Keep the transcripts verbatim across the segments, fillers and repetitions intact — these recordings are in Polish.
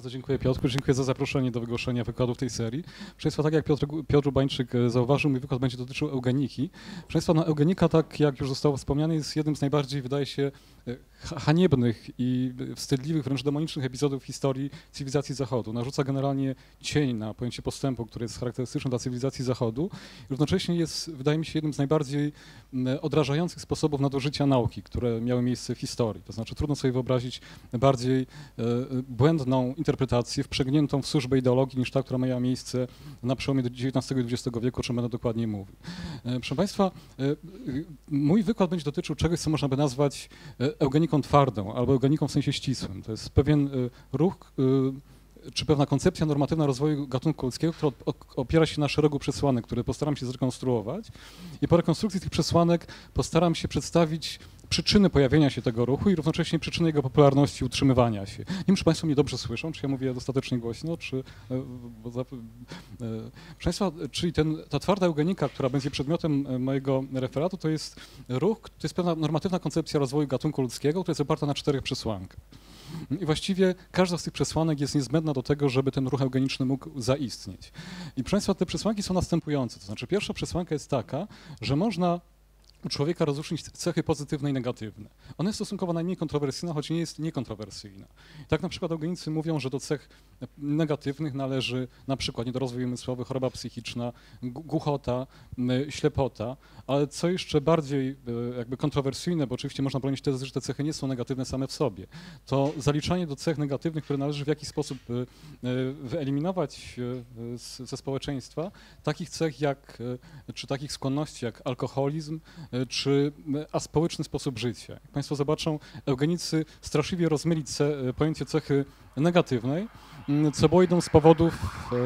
Bardzo dziękuję, Piotrku. Dziękuję za zaproszenie do wygłoszenia wykładu w tej serii. Proszę Państwa, tak jak Piotr, Piotr Ubańczyk zauważył, mój wykład będzie dotyczył eugeniki. Proszę Państwa, no, eugenika, tak jak już zostało wspomniane, jest jednym z najbardziej, wydaje się, haniebnych i wstydliwych, wręcz demonicznych epizodów w historii cywilizacji Zachodu. Narzuca generalnie cień na pojęcie postępu, które jest charakterystyczne dla cywilizacji Zachodu. Równocześnie jest, wydaje mi się, jednym z najbardziej odrażających sposobów nadużycia nauki, które miały miejsce w historii. To znaczy trudno sobie wyobrazić bardziej błędną interpretację, wprzęgniętą w służbę ideologii niż ta, która miała miejsce na przełomie dziewiętnastego i dwudziestego wieku, o czym będę dokładnie mówił. Proszę Państwa, mój wykład będzie dotyczył czegoś, co można by nazwać eugeniką twardą albo eugeniką w sensie ścisłym. To jest pewien ruch czy pewna koncepcja normatywna rozwoju gatunku ludzkiego, która opiera się na szeregu przesłanek, które postaram się zrekonstruować i po rekonstrukcji tych przesłanek postaram się przedstawić przyczyny pojawienia się tego ruchu i równocześnie przyczyny jego popularności i utrzymywania się. Nie wiem, czy Państwo mnie dobrze słyszą, czy ja mówię dostatecznie głośno, czy... Bo za, proszę Państwa, czyli ten, ta twarda eugenika, która będzie przedmiotem mojego referatu, to jest ruch, to jest pewna normatywna koncepcja rozwoju gatunku ludzkiego, która jest oparta na czterech przesłankach. I właściwie każda z tych przesłanek jest niezbędna do tego, żeby ten ruch eugeniczny mógł zaistnieć. I proszę Państwa, te przesłanki są następujące. To znaczy pierwsza przesłanka jest taka, że można u człowieka rozróżnić cechy pozytywne i negatywne. Ona jest stosunkowo najmniej kontrowersyjna, choć nie jest niekontrowersyjna. I tak na przykład eugenicy mówią, że do cech negatywnych należy na przykład niedorozwój umysłowy, choroba psychiczna, głuchota, ślepota, ale co jeszcze bardziej jakby kontrowersyjne, bo oczywiście można bronić tezy, że te cechy nie są negatywne same w sobie, to zaliczanie do cech negatywnych, które należy w jakiś sposób wyeliminować ze społeczeństwa, takich cech jak, czy takich skłonności jak alkoholizm, czy aspołeczny sposób życia. Jak Państwo zobaczą, eugenicy straszliwie rozmyli ce, pojęcie cechy negatywnej, co było jedną z powodów,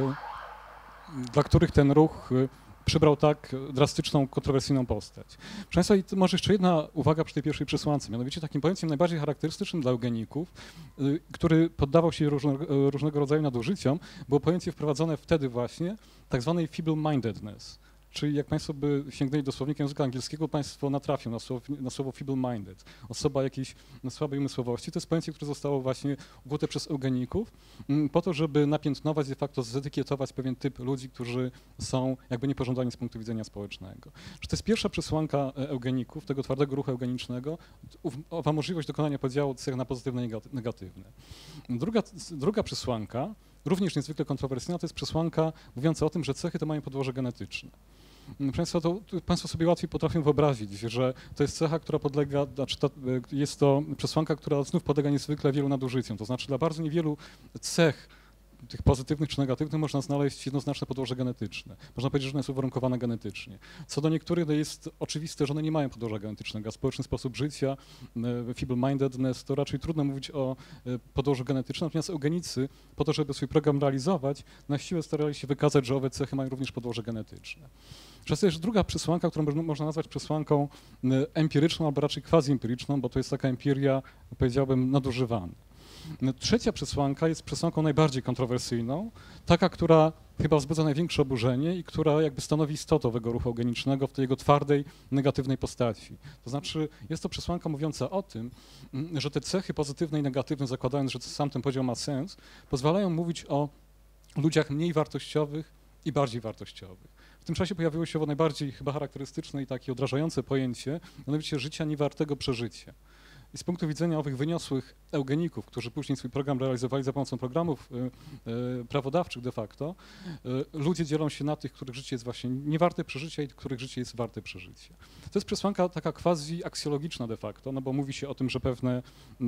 dla których ten ruch przybrał tak drastyczną, kontrowersyjną postać. Proszę Państwa, i może jeszcze jedna uwaga przy tej pierwszej przesłance, mianowicie takim pojęciem najbardziej charakterystycznym dla eugeników, który poddawał się różne, różnego rodzaju nadużyciom, było pojęcie wprowadzone wtedy właśnie, tak zwanej feeble-mindedness. Czyli jak Państwo by sięgnęli do słownika języka angielskiego, Państwo natrafią na słowo, na słowo feeble-minded, osoba jakiejś słabej umysłowości. To jest pojęcie, które zostało właśnie ukute przez eugeników po to, żeby napiętnować, de facto zetykietować pewien typ ludzi, którzy są jakby niepożądani z punktu widzenia społecznego. Że to jest pierwsza przesłanka eugeników, tego twardego ruchu eugenicznego, owa możliwość dokonania podziału cech na pozytywne i negatywne. Druga, druga przesłanka, również niezwykle kontrowersyjna, to jest przesłanka mówiąca o tym, że cechy te mają podłoże genetyczne. Proszę Państwa, to Państwo sobie łatwiej potrafią wyobrazić, że to jest cecha, która podlega, znaczy to, jest to przesłanka, która znów podlega niezwykle wielu nadużyciom. To znaczy dla bardzo niewielu cech, tych pozytywnych czy negatywnych, można znaleźć jednoznaczne podłoże genetyczne. Można powiedzieć, że one są uwarunkowane genetycznie. Co do niektórych, to jest oczywiste, że one nie mają podłoża genetycznego. A społeczny sposób życia, feeble-mindedness, to raczej trudno mówić o podłożu genetycznym. Natomiast eugenicy, po to, żeby swój program realizować, na siłę starali się wykazać, że owe cechy mają również podłoże genetyczne. Przez to jest druga przesłanka, którą można nazwać przesłanką empiryczną, albo raczej quasi-empiryczną, bo to jest taka empiria, powiedziałbym, nadużywana. Trzecia przesłanka jest przesłanką najbardziej kontrowersyjną, taka, która chyba wzbudza największe oburzenie i która jakby stanowi istotę owego ruchu eugenicznego w tej jego twardej, negatywnej postaci. To znaczy jest to przesłanka mówiąca o tym, że te cechy pozytywne i negatywne, zakładając, że sam ten podział ma sens, pozwalają mówić o ludziach mniej wartościowych i bardziej wartościowych. W tym czasie pojawiło się owo najbardziej chyba charakterystyczne i takie odrażające pojęcie, mianowicie życia niewartego przeżycia. I z punktu widzenia owych wyniosłych eugeników, którzy później swój program realizowali za pomocą programów y, y, prawodawczych de facto, y, ludzie dzielą się na tych, których życie jest właśnie niewarte przeżycia i których życie jest warte przeżycia. To jest przesłanka taka quasi-aksjologiczna de facto, no bo mówi się o tym, że pewne, y,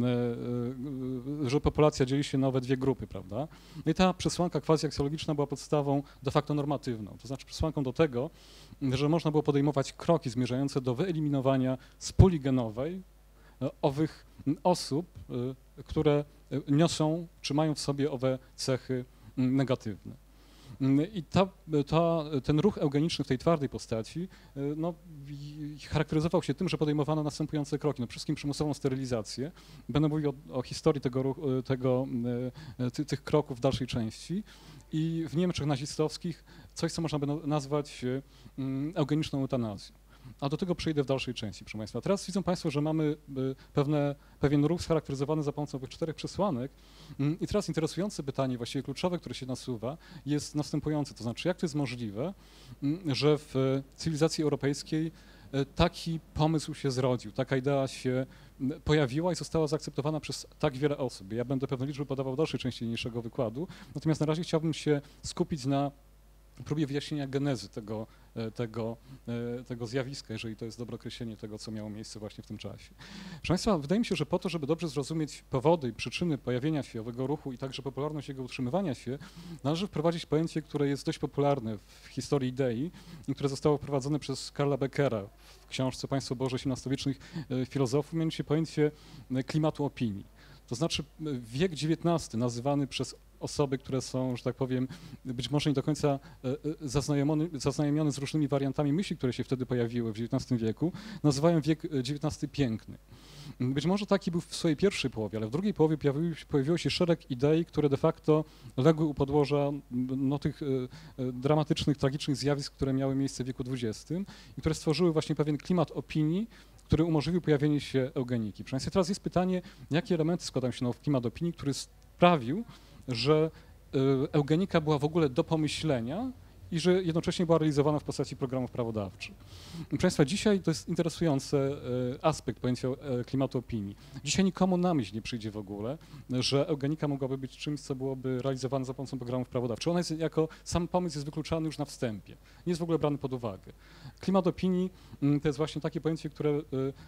y, że populacja dzieli się na owe dwie grupy, prawda? No i ta przesłanka quasi-aksjologiczna była podstawą de facto normatywną, to znaczy przesłanką do tego, że można było podejmować kroki zmierzające do wyeliminowania z puli genowej owych osób, które niosą, czy mają w sobie owe cechy negatywne. I ta, ta, ten ruch eugeniczny w tej twardej postaci no, charakteryzował się tym, że podejmowano następujące kroki. No, przede wszystkim przymusową sterylizację. Będę mówił o, o historii tego, ruchu, tego, ty, tych kroków w dalszej części. I w Niemczech nazistowskich coś, co można by nazwać eugeniczną eutanazją. a do tego przejdę w dalszej części, proszę Państwa. Teraz widzą Państwo, że mamy pewne, pewien ruch scharakteryzowany za pomocą tych czterech przesłanek i teraz interesujące pytanie, właściwie kluczowe, które się nasuwa, jest następujące, to znaczy jak to jest możliwe, że w cywilizacji europejskiej taki pomysł się zrodził, taka idea się pojawiła i została zaakceptowana przez tak wiele osób. Ja będę pewne liczby podawał w dalszej części niniejszego wykładu, natomiast na razie chciałbym się skupić na próbie wyjaśnienia genezy tego, tego, tego zjawiska, jeżeli to jest dobre określenie tego, co miało miejsce właśnie w tym czasie. Proszę Państwa, wydaje mi się, że po to, żeby dobrze zrozumieć powody i przyczyny pojawienia się owego ruchu i także popularność jego utrzymywania się, należy wprowadzić pojęcie, które jest dość popularne w historii idei i które zostało wprowadzone przez Karla Beckera w książce Państwo Boże osiemnastowiecznych filozofów, mianowicie pojęcie klimatu opinii. To znaczy wiek dziewiętnasty nazywany przez osoby, które są, że tak powiem, być może nie do końca zaznajomione, zaznajomione z różnymi wariantami myśli, które się wtedy pojawiły w dziewiętnastym wieku, nazywają wiek dziewiętnasty piękny. Być może taki był w swojej pierwszej połowie, ale w drugiej połowie pojawiło się, pojawiło się szereg idei, które de facto legły u podłoża no, tych dramatycznych, tragicznych zjawisk, które miały miejsce w wieku dwudziestym i które stworzyły właśnie pewien klimat opinii, który umożliwił pojawienie się eugeniki. Proszę Państwa, teraz jest pytanie, jakie elementy składają się w klimat opinii, który sprawił, że eugenika była w ogóle do pomyślenia i że jednocześnie była realizowana w postaci programów prawodawczych. Proszę Państwa, dzisiaj to jest interesujący aspekt pojęcia klimatu opinii. Dzisiaj nikomu na myśl nie przyjdzie w ogóle, że eugenika mogłaby być czymś, co byłoby realizowane za pomocą programów prawodawczych. Ona jest jako sam pomysł jest wykluczany już na wstępie. Nie jest w ogóle brany pod uwagę. Klimat opinii to jest właśnie takie pojęcie, które,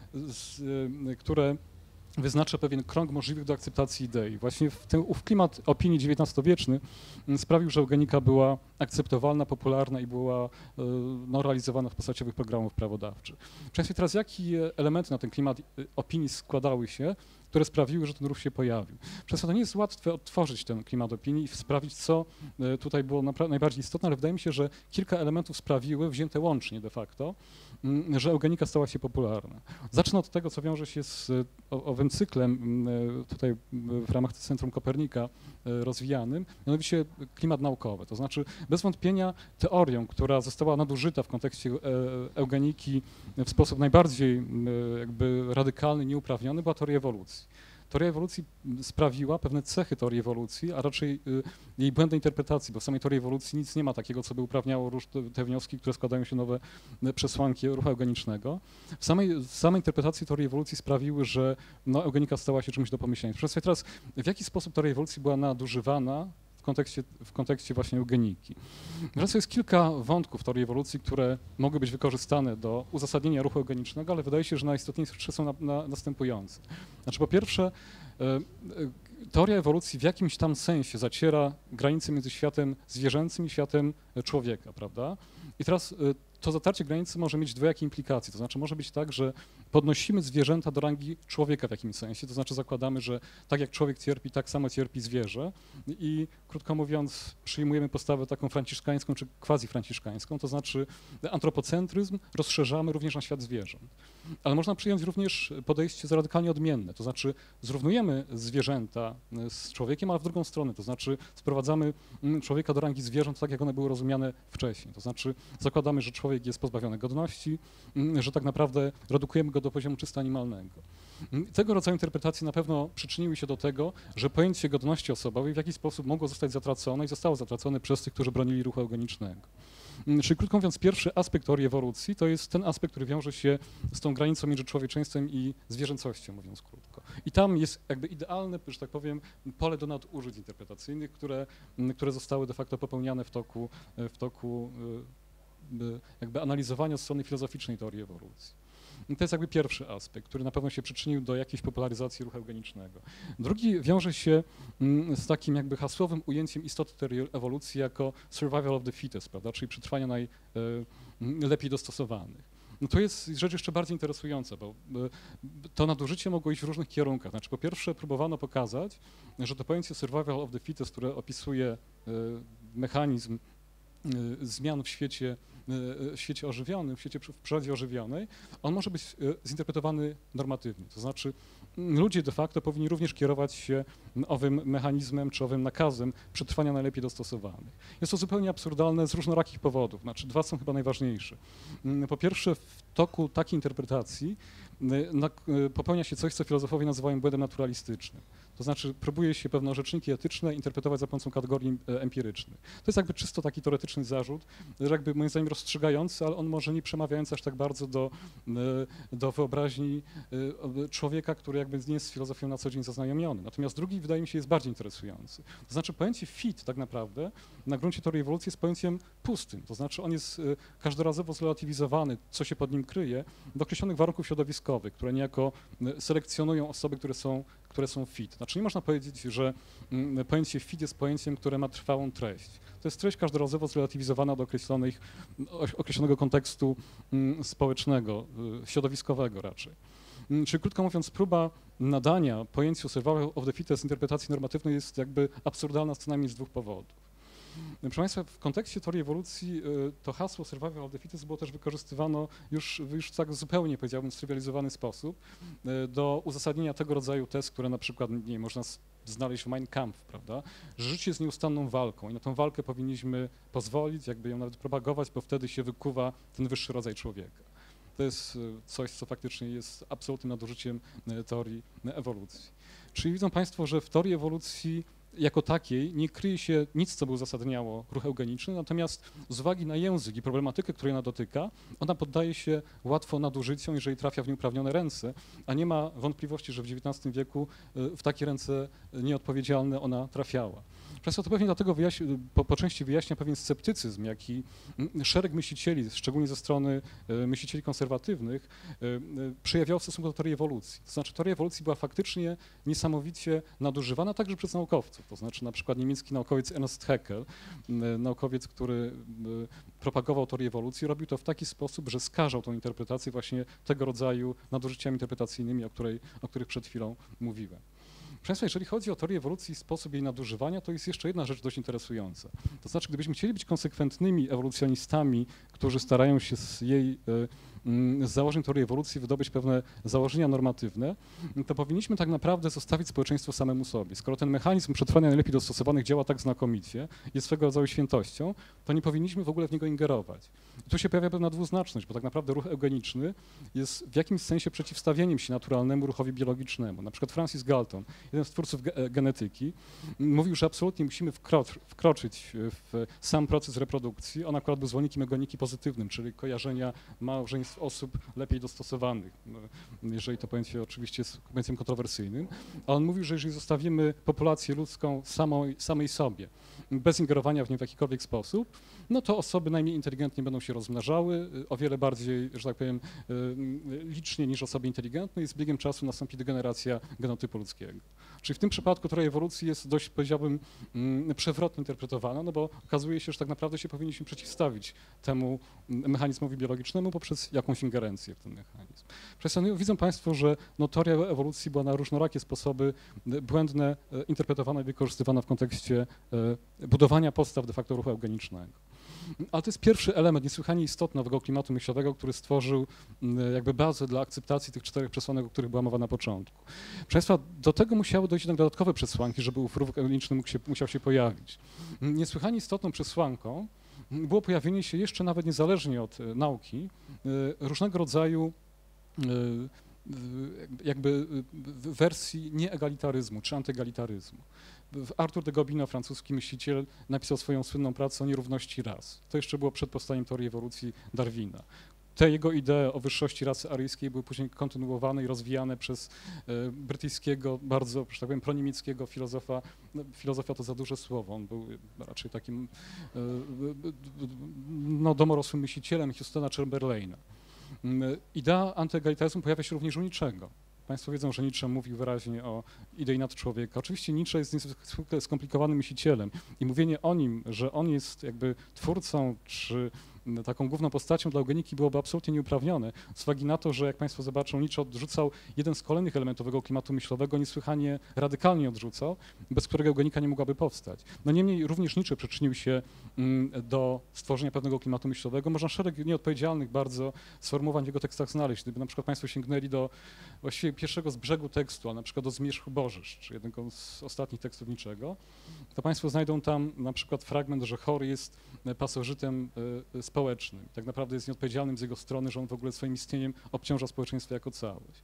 które wyznacza pewien krąg możliwych do akceptacji idei. Właśnie w ten, ów klimat opinii dziewiętnastowieczny sprawił, że eugenika była akceptowalna, popularna i była no, realizowana w postaci owych programów prawodawczych. Przecież teraz jakie elementy na ten klimat opinii składały się, które sprawiły, że ten ruch się pojawił. Przez to to nie jest łatwe odtworzyć ten klimat opinii i sprawić, co tutaj było najbardziej istotne, ale wydaje mi się, że kilka elementów sprawiły, wzięte łącznie de facto, że eugenika stała się popularna. Zacznę od tego, co wiąże się z owym cyklem tutaj w ramach Centrum Kopernika rozwijanym, mianowicie klimat naukowy. To znaczy bez wątpienia teorią, która została nadużyta w kontekście eugeniki w sposób najbardziej jakby radykalny, nieuprawniony, była teoria ewolucji. Teoria ewolucji sprawiła pewne cechy teorii ewolucji, a raczej jej błędnej interpretacji, bo w samej teorii ewolucji nic nie ma takiego, co by uprawniało róż, te wnioski, które składają się nowe przesłanki ruchu eugenicznego. W samej, w samej interpretacji teorii ewolucji sprawiły, że no, eugenika stała się czymś do pomyślenia. Proszę teraz, w jaki sposób teoria ewolucji była nadużywana w kontekście, w kontekście właśnie eugeniki. Wreszcie jest kilka wątków teorii ewolucji, które mogły być wykorzystane do uzasadnienia ruchu eugenicznego, ale wydaje się, że najistotniejsze są na, na, następujące. Znaczy po pierwsze, teoria ewolucji w jakimś tam sensie zaciera granice między światem zwierzęcym i światem człowieka, prawda? I teraz to zatarcie granicy może mieć dwojakie implikacje, to znaczy może być tak, że podnosimy zwierzęta do rangi człowieka w jakimś sensie, to znaczy zakładamy, że tak jak człowiek cierpi, tak samo cierpi zwierzę i krótko mówiąc przyjmujemy postawę taką franciszkańską czy quasi-franciszkańską, to znaczy antropocentryzm rozszerzamy również na świat zwierząt. Ale można przyjąć również podejście radykalnie odmienne, to znaczy zrównujemy zwierzęta z człowiekiem, ale w drugą stronę, to znaczy sprowadzamy człowieka do rangi zwierząt tak, jak one były rozumiane wcześniej, to znaczy zakładamy, że człowiek jest pozbawiony godności, że tak naprawdę redukujemy go do poziomu czysto animalnego. Tego rodzaju interpretacje na pewno przyczyniły się do tego, że pojęcie godności osobowej w jakiś sposób mogło zostać zatracone i zostało zatracone przez tych, którzy bronili ruchu eugenicznego. Czyli krótko mówiąc, pierwszy aspekt teorii ewolucji to jest ten aspekt, który wiąże się z tą granicą między człowieczeństwem i zwierzęcością, mówiąc krótko. I tam jest jakby idealne, że tak powiem, pole do nadużyć interpretacyjnych, które, które zostały de facto popełniane w toku, w toku jakby analizowania strony filozoficznej teorii ewolucji. I to jest jakby pierwszy aspekt, który na pewno się przyczynił do jakiejś popularyzacji ruchu eugenicznego. Drugi wiąże się z takim jakby hasłowym ujęciem istoty teorii ewolucji jako survival of the fittest, prawda, czyli przetrwania najlepiej dostosowanych. No to jest rzecz jeszcze bardziej interesująca, bo to nadużycie mogło iść w różnych kierunkach. Znaczy po pierwsze próbowano pokazać, że to pojęcie survival of the fittest, które opisuje mechanizm zmian w świecie, w świecie ożywionym, w świecie w przyrodzie ożywionej, on może być zinterpretowany normatywnie. To znaczy ludzie de facto powinni również kierować się owym mechanizmem czy owym nakazem przetrwania najlepiej dostosowanych. Jest to zupełnie absurdalne z różnorakich powodów. Znaczy dwa są chyba najważniejsze. Po pierwsze, w toku takiej interpretacji popełnia się coś, co filozofowie nazywają błędem naturalistycznym. To znaczy próbuje się pewne orzeczniki etyczne interpretować za pomocą kategorii empirycznych. To jest jakby czysto taki teoretyczny zarzut, że jakby moim zdaniem rozstrzygający, ale on może nie przemawiający aż tak bardzo do, do wyobraźni człowieka, który jakby nie jest z filozofią na co dzień zaznajomiony. Natomiast drugi wydaje mi się jest bardziej interesujący. To znaczy pojęcie fit tak naprawdę na gruncie teorii ewolucji jest pojęciem pustym. To znaczy on jest każdorazowo zrelatywizowany, co się pod nim kryje, do określonych warunków środowiskowych, które niejako selekcjonują osoby, które są które są fit. Znaczy nie można powiedzieć, że pojęcie fit jest pojęciem, które ma trwałą treść. To jest treść każdorazowo zrelatywizowana do określonych, określonego kontekstu społecznego, środowiskowego raczej. Czyli krótko mówiąc, próba nadania pojęciu survival of the fittest interpretacji normatywnej jest jakby absurdalna co najmniej z dwóch powodów. Proszę Państwa, w kontekście teorii ewolucji to hasło survival of the fittest było też wykorzystywano już, już w tak zupełnie, powiedziałbym, strywializowany sposób do uzasadnienia tego rodzaju tez, które na przykład, nie wiem, można znaleźć w Mein Kampf, prawda, że życie jest nieustanną walką i na tę walkę powinniśmy pozwolić, jakby ją nawet propagować, bo wtedy się wykuwa ten wyższy rodzaj człowieka. To jest coś, co faktycznie jest absolutnym nadużyciem teorii ewolucji. Czyli widzą Państwo, że w teorii ewolucji jako takiej nie kryje się nic, co by uzasadniało ruch eugeniczny, natomiast z uwagi na język i problematykę, której ona dotyka, ona poddaje się łatwo nadużyciom, jeżeli trafia w nieuprawnione ręce, a nie ma wątpliwości, że w dziewiętnastym wieku w takie ręce nieodpowiedzialne ona trafiała. Często to pewnie dlatego wyjaśni, po, po części wyjaśnia pewien sceptycyzm, jaki szereg myślicieli, szczególnie ze strony myślicieli konserwatywnych, przejawiał w stosunku do teorii ewolucji. To znaczy teoria ewolucji była faktycznie niesamowicie nadużywana także przez naukowców. To znaczy na przykład niemiecki naukowiec Ernst Haeckel, naukowiec, który propagował teorię ewolucji, robił to w taki sposób, że skażał tą interpretację właśnie tego rodzaju nadużyciami interpretacyjnymi, o, której, o których przed chwilą mówiłem. Proszę Państwa, jeżeli chodzi o teorię ewolucji i sposób jej nadużywania, to jest jeszcze jedna rzecz dość interesująca. To znaczy, gdybyśmy chcieli być konsekwentnymi ewolucjonistami, którzy starają się z jej z założeń teorii ewolucji wydobyć pewne założenia normatywne, to powinniśmy tak naprawdę zostawić społeczeństwo samemu sobie. Skoro ten mechanizm przetrwania najlepiej dostosowanych działa tak znakomicie, jest swego rodzaju świętością, to nie powinniśmy w ogóle w niego ingerować. I tu się pojawia pewna dwuznaczność, bo tak naprawdę ruch eugeniczny jest w jakimś sensie przeciwstawieniem się naturalnemu ruchowi biologicznemu. Na przykład Francis Galton, jeden z twórców ge genetyki, mówił, że absolutnie musimy wkrocz wkroczyć w sam proces reprodukcji. On akurat był zwolennikiem eugeniki pozytywnym, czyli kojarzenia małżeństw osób lepiej dostosowanych, jeżeli to pojęcie oczywiście jest pojęciem kontrowersyjnym. A on mówił, że jeżeli zostawimy populację ludzką samą, samej sobie, bez ingerowania w nią w jakikolwiek sposób, no to osoby najmniej inteligentnie będą się rozmnażały, o wiele bardziej, że tak powiem, licznie niż osoby inteligentne i z biegiem czasu nastąpi degeneracja genotypu ludzkiego. Czyli w tym przypadku teoria ewolucji jest dość, powiedziałbym, przewrotnie interpretowana, no bo okazuje się, że tak naprawdę się powinniśmy przeciwstawić temu mechanizmowi biologicznemu poprzez jakąś ingerencję w ten mechanizm. Przez to widzą Państwo, że no, teoria ewolucji była na różnorakie sposoby błędne interpretowana i wykorzystywana w kontekście budowania podstaw de facto ruchu eugenicznego. Ale to jest pierwszy element niesłychanie istotny nowego klimatu myślowego, który stworzył jakby bazę dla akceptacji tych czterech przesłanek, o których była mowa na początku. Proszę Państwa, do tego musiały dojść jednak dodatkowe przesłanki, żeby ów ruch eugeniczny mógł się, musiał się pojawić. Niesłychanie istotną przesłanką było pojawienie się jeszcze nawet niezależnie od nauki różnego rodzaju jakby wersji nieegalitaryzmu czy antyegalitaryzmu. Arthur de Gobineau, francuski myśliciel, napisał swoją słynną pracę o nierówności ras. To jeszcze było przed powstaniem teorii ewolucji Darwina. Te jego idee o wyższości rasy aryjskiej były później kontynuowane i rozwijane przez e, brytyjskiego, bardzo, że tak powiem, proniemieckiego filozofa. No, filozofia to za duże słowo, on był raczej takim e, no, domorosłym myślicielem Houstona Chamberlaina. Idea antyegalitaryzmu pojawia się również u Nietzschego. Państwo wiedzą, że Nietzsche mówił wyraźnie o idei nadczłowieka. Oczywiście Nietzsche jest niezwykle skomplikowanym myślicielem i mówienie o nim, że on jest jakby twórcą czy taką główną postacią dla eugeniki byłoby absolutnie nieuprawnione, z uwagi na to, że jak Państwo zobaczą, Nietzsche odrzucał jeden z kolejnych elementów tego klimatu myślowego, niesłychanie radykalnie odrzucał, bez którego eugenika nie mogłaby powstać. No niemniej również Nietzsche przyczynił się do stworzenia pewnego klimatu myślowego. Można szereg nieodpowiedzialnych bardzo sformułowań w jego tekstach znaleźć. Gdyby na przykład Państwo sięgnęli do właściwie pierwszego z brzegu tekstu, a na przykład do Zmierzchu Bożyszcz, jednego z ostatnich tekstów Niczego, to Państwo znajdą tam na przykład fragment, że chory jest pasożytem społecznym. Tak naprawdę jest nieodpowiedzialnym z jego strony, że on w ogóle swoim istnieniem obciąża społeczeństwo jako całość.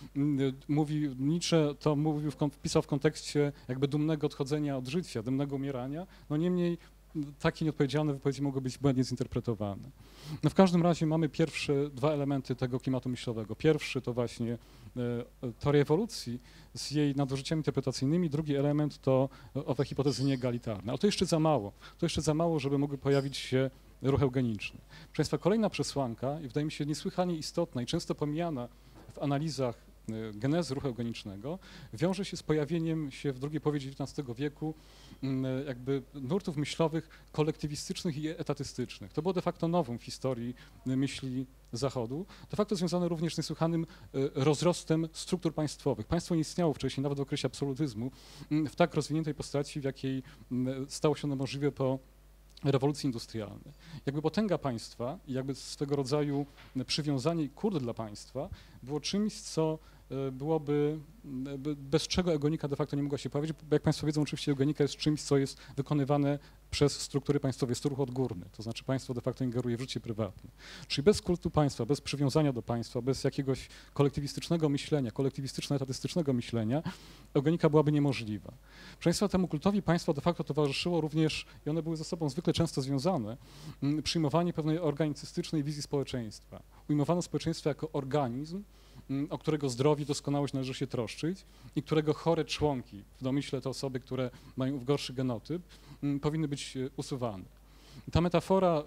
Mówi, Nietzsche to mówił, wpisał w kontekście jakby dumnego odchodzenia od życia, dumnego umierania, no niemniej takie nieodpowiedzialne wypowiedzi mogły być błędnie zinterpretowane. No w każdym razie mamy pierwsze dwa elementy tego klimatu myślowego. Pierwszy to właśnie e, teoria ewolucji z jej nadużyciami interpretacyjnymi, drugi element to owe hipotezy nieegalitarne. Ale to jeszcze za mało. To jeszcze za mało, żeby mógł pojawić się ruch eugeniczny. Proszę Państwa, kolejna przesłanka, i wydaje mi się niesłychanie istotna i często pomijana w analizach genezy ruchu eugenicznego, wiąże się z pojawieniem się w drugiej połowie dziewiętnastego wieku jakby nurtów myślowych kolektywistycznych i etatystycznych. To było de facto nowum w historii myśli Zachodu, de facto związane również z niesłychanym rozrostem struktur państwowych. Państwo nie istniało wcześniej, nawet w okresie absolutyzmu, w tak rozwiniętej postaci, w jakiej stało się ono możliwe po rewolucji industrialnej. Jakby potęga państwa i jakby swego rodzaju przywiązanie i kult dla państwa było czymś, co byłoby, bez czego eugenika de facto nie mogła się pojawić, bo jak Państwo wiedzą, oczywiście eugenika jest czymś, co jest wykonywane przez struktury państwowe, jest to ruch odgórny, to znaczy państwo de facto ingeruje w życie prywatne. Czyli bez kultu państwa, bez przywiązania do państwa, bez jakiegoś kolektywistycznego myślenia, kolektywistyczno-etatystycznego myślenia, eugenika byłaby niemożliwa. Proszę Państwa, temu kultowi państwa de facto towarzyszyło również, i one były ze sobą zwykle często związane, przyjmowanie pewnej organicystycznej wizji społeczeństwa. Ujmowano społeczeństwo jako organizm, o którego zdrowie, doskonałość należy się troszczyć i którego chore członki, w domyśle te osoby, które mają gorszy genotyp, powinny być usuwane. Ta metafora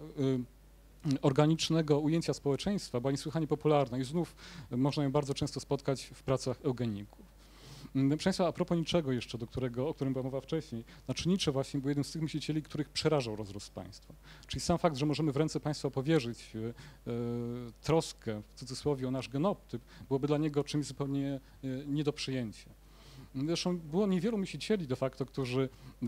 organicznego ujęcia społeczeństwa była niesłychanie popularna i znów można ją bardzo często spotkać w pracach eugeników. Proszę Państwa, a propos Niczego jeszcze, do którego, o którym była mowa wcześniej, znaczy Nietzsche właśnie był jednym z tych myślicieli, których przerażał rozrost państwa. Czyli sam fakt, że możemy w ręce państwa powierzyć e, troskę, w cudzysłowie, o nasz genotyp, byłoby dla niego czymś zupełnie e, nie do przyjęcia. Zresztą było niewielu myślicieli de facto, którzy e,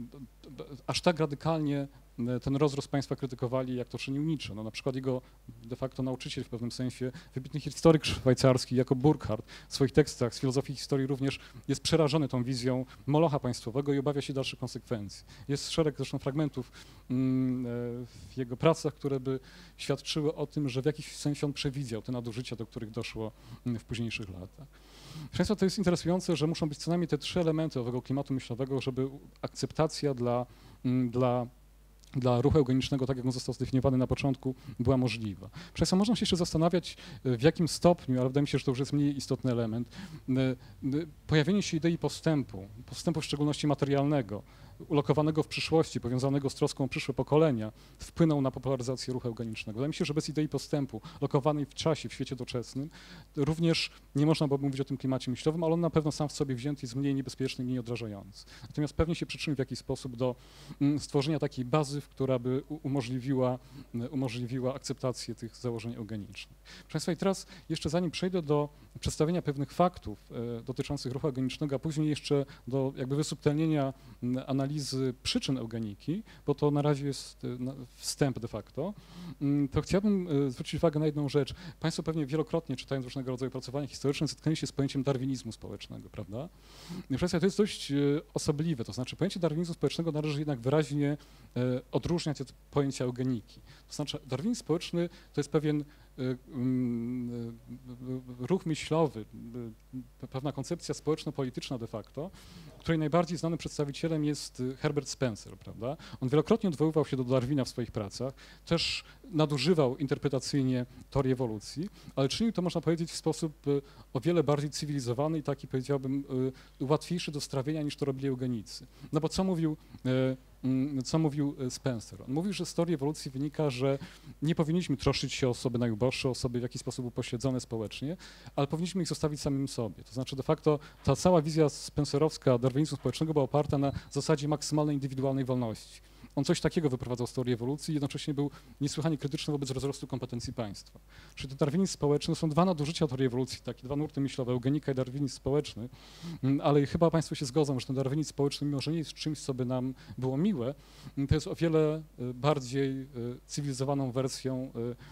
aż tak radykalnie ten rozrost państwa krytykowali, jak to czynił Nietzsche. No, na przykład jego de facto nauczyciel w pewnym sensie, wybitny historyk szwajcarski Jakob Burckhardt w swoich tekstach z filozofii historii również jest przerażony tą wizją molocha państwowego i obawia się dalszych konsekwencji. Jest szereg zresztą fragmentów w jego pracach, które by świadczyły o tym, że w jakiś sensie on przewidział te nadużycia, do których doszło w późniejszych latach. Proszę Państwa, to jest interesujące, że muszą być co najmniej te trzy elementy owego klimatu myślowego, żeby akceptacja dla, dla dla ruchu eugenicznego, tak jak on został zdefiniowany na początku, była możliwa. Przez co można się jeszcze zastanawiać, w jakim stopniu, ale wydaje mi się, że to już jest mniej istotny element, pojawienie się idei postępu, postępu w szczególności materialnego, ulokowanego w przyszłości, powiązanego z troską o przyszłe pokolenia, wpłynął na popularyzację ruchu eugenicznego. Wydaje mi się, że bez idei postępu, lokowanej w czasie, w świecie doczesnym, również nie można byłoby mówić o tym klimacie myślowym, ale on na pewno sam w sobie wzięty jest mniej niebezpieczny, mniej odrażający. Natomiast pewnie się przyczyni w jakiś sposób do stworzenia takiej bazy, która by umożliwiła, umożliwiła akceptację tych założeń eugenicznych. Proszę Państwa, i teraz jeszcze zanim przejdę do przedstawienia pewnych faktów dotyczących ruchu eugenicznego, a później jeszcze do jakby wysubtelnienia analizy przyczyn eugeniki, bo to na razie jest wstęp de facto, to chciałbym zwrócić uwagę na jedną rzecz. Państwo pewnie wielokrotnie, czytając różnego rodzaju opracowania historyczne, zetknęli się z pojęciem darwinizmu społecznego, prawda? Proszę Państwa, to jest dość osobliwe, to znaczy pojęcie darwinizmu społecznego należy jednak wyraźnie odróżniać od pojęcia eugeniki. To znaczy darwinizm społeczny to jest pewien ruch myślowy, pewna koncepcja społeczno-polityczna de facto, której najbardziej znanym przedstawicielem jest Herbert Spencer, prawda? On wielokrotnie odwoływał się do Darwina w swoich pracach, też nadużywał interpretacyjnie teorii ewolucji, ale czynił to, można powiedzieć, w sposób o wiele bardziej cywilizowany i taki, powiedziałbym, łatwiejszy do strawienia niż to robili eugenicy. No bo co mówił co mówił Spencer? On mówił, że z teorii ewolucji wynika, że nie powinniśmy troszczyć się o osoby najuboższe, osoby w jakiś sposób upośledzone społecznie, ale powinniśmy ich zostawić samym sobie. To znaczy de facto ta cała wizja spencerowska darwinizmu społecznego była oparta na zasadzie maksymalnej indywidualnej wolności. on coś takiego wyprowadzał z teorii ewolucji i jednocześnie był niesłychanie krytyczny wobec wzrostu kompetencji państwa. Czyli ten darwinizm społeczny, są dwa nadużycia teorii ewolucji, takie dwa nurty myślowe, eugenika i darwinizm społeczny, ale chyba państwo się zgodzą, że ten darwinizm społeczny, mimo że nie jest czymś, co by nam było miłe, to jest o wiele bardziej cywilizowaną wersją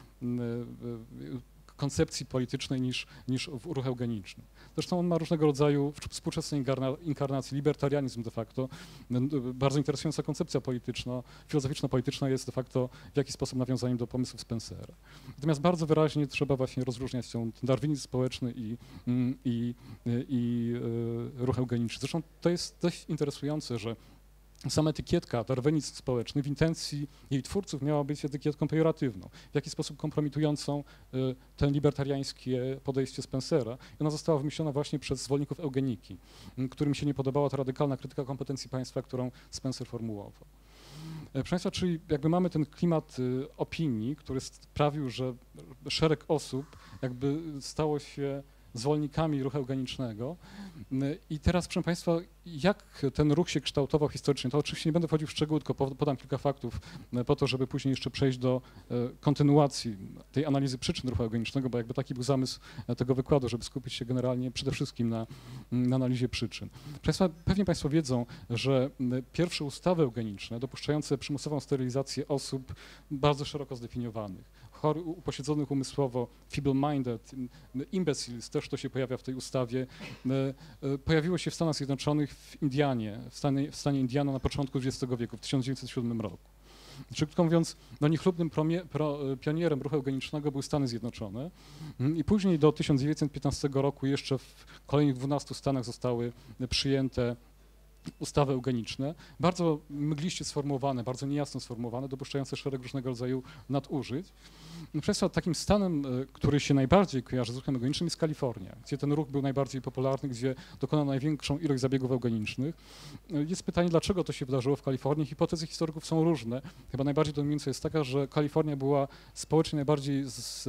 koncepcji politycznej niż, niż w ruch eugeniczny. Zresztą on ma różnego rodzaju w współczesnej inkarnacji, libertarianizm de facto, bardzo interesująca koncepcja polityczna, filozoficzno-polityczna jest de facto w jakiś sposób nawiązaniem do pomysłów Spencera. Natomiast bardzo wyraźnie trzeba właśnie rozróżniać ten darwinizm społeczny i, i, i ruch eugeniczny. Zresztą to jest dość interesujące, że sama etykietka darwinizm społeczny w intencji jej twórców miała być etykietką pejoratywną, w jakiś sposób kompromitującą ten libertariańskie podejście Spencera. I ona została wymyślona właśnie przez zwolenników eugeniki, którym się nie podobała ta radykalna krytyka kompetencji państwa, którą Spencer formułował. Proszę Państwa, czyli jakby mamy ten klimat opinii, który sprawił, że szereg osób jakby stało się zwolennikami ruchu eugenicznego. I teraz, proszę Państwa, jak ten ruch się kształtował historycznie, to oczywiście nie będę wchodził w szczegóły, tylko podam kilka faktów po to, żeby później jeszcze przejść do kontynuacji tej analizy przyczyn ruchu eugenicznego, bo jakby taki był zamysł tego wykładu, żeby skupić się generalnie przede wszystkim na, na analizie przyczyn. Proszę Państwa, pewnie Państwo wiedzą, że pierwsze ustawy eugeniczne dopuszczające przymusową sterylizację osób bardzo szeroko zdefiniowanych, chorych, upośledzonych umysłowo, feeble-minded, imbeciles, też to się pojawia w tej ustawie, pojawiło się w Stanach Zjednoczonych w Indianie, w stanie, w stanie Indiana na początku dwudziestego wieku, w tysiąc dziewięćset siódmym roku. Czyli krótko mówiąc, no niechlubnym promie, pro, pionierem ruchu eugenicznego były Stany Zjednoczone i później do tysiąc dziewięćset piętnastego roku jeszcze w kolejnych dwunastu stanach zostały przyjęte ustawy eugeniczne, bardzo mgliście sformułowane, bardzo niejasno sformułowane, dopuszczające szereg różnego rodzaju nadużyć. Proszę Państwa, takim stanem, który się najbardziej kojarzy z ruchem eugenicznym, jest Kalifornia, gdzie ten ruch był najbardziej popularny, gdzie dokonano największą ilość zabiegów eugenicznych. Jest pytanie, dlaczego to się wydarzyło w Kalifornii. Hipotezy historyków są różne. Chyba najbardziej dominująca jest taka, że Kalifornia była społecznie najbardziej z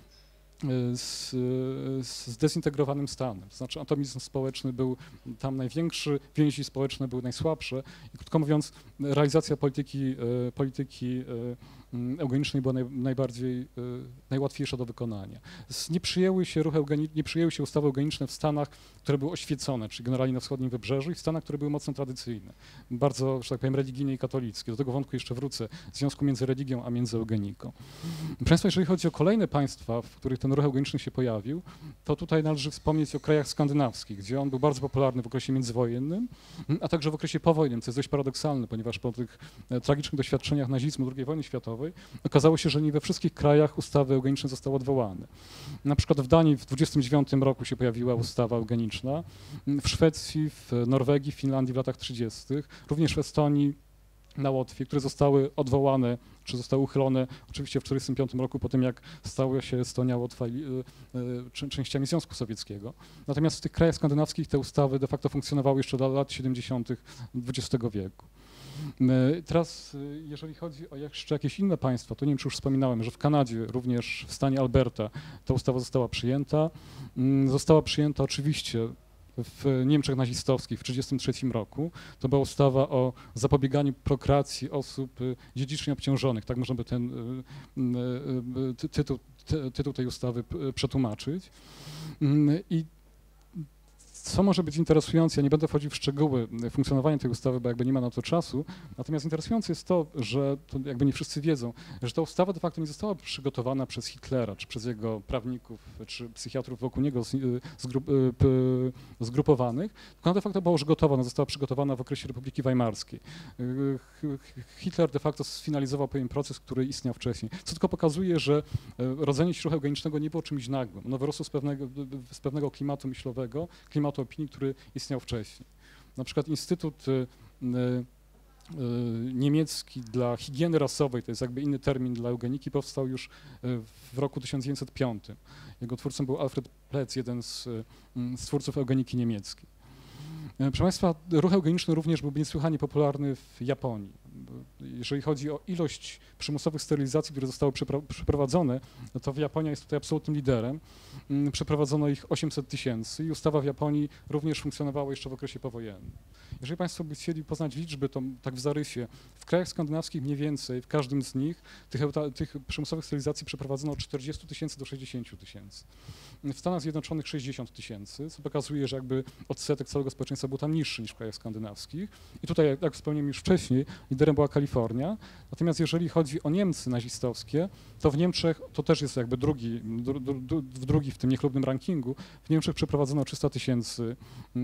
Z, z zdezintegrowanym stanem. To znaczy atomizm społeczny był tam największy, więzi społeczne były najsłabsze i krótko mówiąc realizacja polityki, polityki eugenicznej była naj, najbardziej, najłatwiejsza do wykonania. Nie przyjęły się ruchy eugeniczne, nie przyjęły się ustawy eugeniczne w Stanach, które były oświecone, czyli generalnie na wschodnim wybrzeżu i w Stanach, które były mocno tradycyjne, bardzo, że tak powiem, religijne i katolickie. Do tego wątku jeszcze wrócę, związku między religią a między eugeniką. Proszę Państwa, jeżeli chodzi o kolejne państwa, w których ten ruch eugeniczny się pojawił, to tutaj należy wspomnieć o krajach skandynawskich, gdzie on był bardzo popularny w okresie międzywojennym, a także w okresie powojennym, co jest dość paradoksalne, ponieważ po tych tragicznych doświadczeniach nazizmu drugiej wojny światowej okazało się, że nie we wszystkich krajach ustawy eugeniczne zostały odwołane. Na przykład w Danii w dwudziestym dziewiątym roku się pojawiła ustawa eugeniczna, w Szwecji, w Norwegii, w Finlandii w latach trzydziestych, również w Estonii, na Łotwie, które zostały odwołane, czy zostały uchylone oczywiście w tysiąc dziewięćset czterdziestym piątym roku po tym, jak stała się Estonia, Łotwa częściami Związku Sowieckiego. Natomiast w tych krajach skandynawskich te ustawy de facto funkcjonowały jeszcze do lat siedemdziesiątych dwudziestego wieku. Teraz, jeżeli chodzi o jeszcze jakieś inne państwa, to nie wiem, czy już wspominałem, że w Kanadzie, również w stanie Alberta, ta ustawa została przyjęta. Została przyjęta oczywiście w Niemczech nazistowskich w tysiąc dziewięćset trzydziestym trzecim roku. To była ustawa o zapobieganiu prokreacji osób dziedzicznie obciążonych, tak można by ten tytuł, tytuł tej ustawy przetłumaczyć. I co może być interesujące, ja nie będę wchodził w szczegóły funkcjonowania tej ustawy, bo jakby nie ma na to czasu, natomiast interesujące jest to, że to jakby nie wszyscy wiedzą, że ta ustawa de facto nie została przygotowana przez Hitlera, czy przez jego prawników, czy psychiatrów wokół niego zgrup, zgrupowanych, tylko ona de facto była już gotowa, ona została przygotowana w okresie Republiki Weimarskiej. Hitler de facto sfinalizował pewien proces, który istniał wcześniej, co tylko pokazuje, że rodzenie się ruchu eugenicznego nie było czymś nagłym. Ono wyrosło z pewnego, z pewnego klimatu myślowego, klimatu opinii, który istniał wcześniej. Na przykład Instytut y, y, niemiecki dla higieny rasowej, to jest jakby inny termin dla eugeniki, powstał już w roku tysiąc dziewięćset piątym. Jego twórcą był Alfred Pletz, jeden z, z twórców eugeniki niemieckiej. Proszę Państwa, ruch eugeniczny również był niesłychanie popularny w Japonii. Jeżeli chodzi o ilość przymusowych sterylizacji, które zostały przeprowadzone, no to Japonia jest tutaj absolutnym liderem. Przeprowadzono ich osiemset tysięcy i ustawa w Japonii również funkcjonowała jeszcze w okresie powojennym. Jeżeli Państwo by chcieli poznać liczby, to tak w zarysie, w krajach skandynawskich mniej więcej, w każdym z nich tych, tych przymusowych sterylizacji przeprowadzono od czterdziestu tysięcy do sześćdziesięciu tysięcy. W Stanach Zjednoczonych sześćdziesiąt tysięcy, co pokazuje, że jakby odsetek całego społeczeństwa był tam niższy niż w krajach skandynawskich. I tutaj, jak, jak wspomniałem już wcześniej, liderem była Kalifornia. Natomiast jeżeli chodzi o Niemcy nazistowskie, to w Niemczech, to też jest jakby drugi, dru, dru, drugi w tym niechlubnym rankingu, w Niemczech przeprowadzono trzysta tysięcy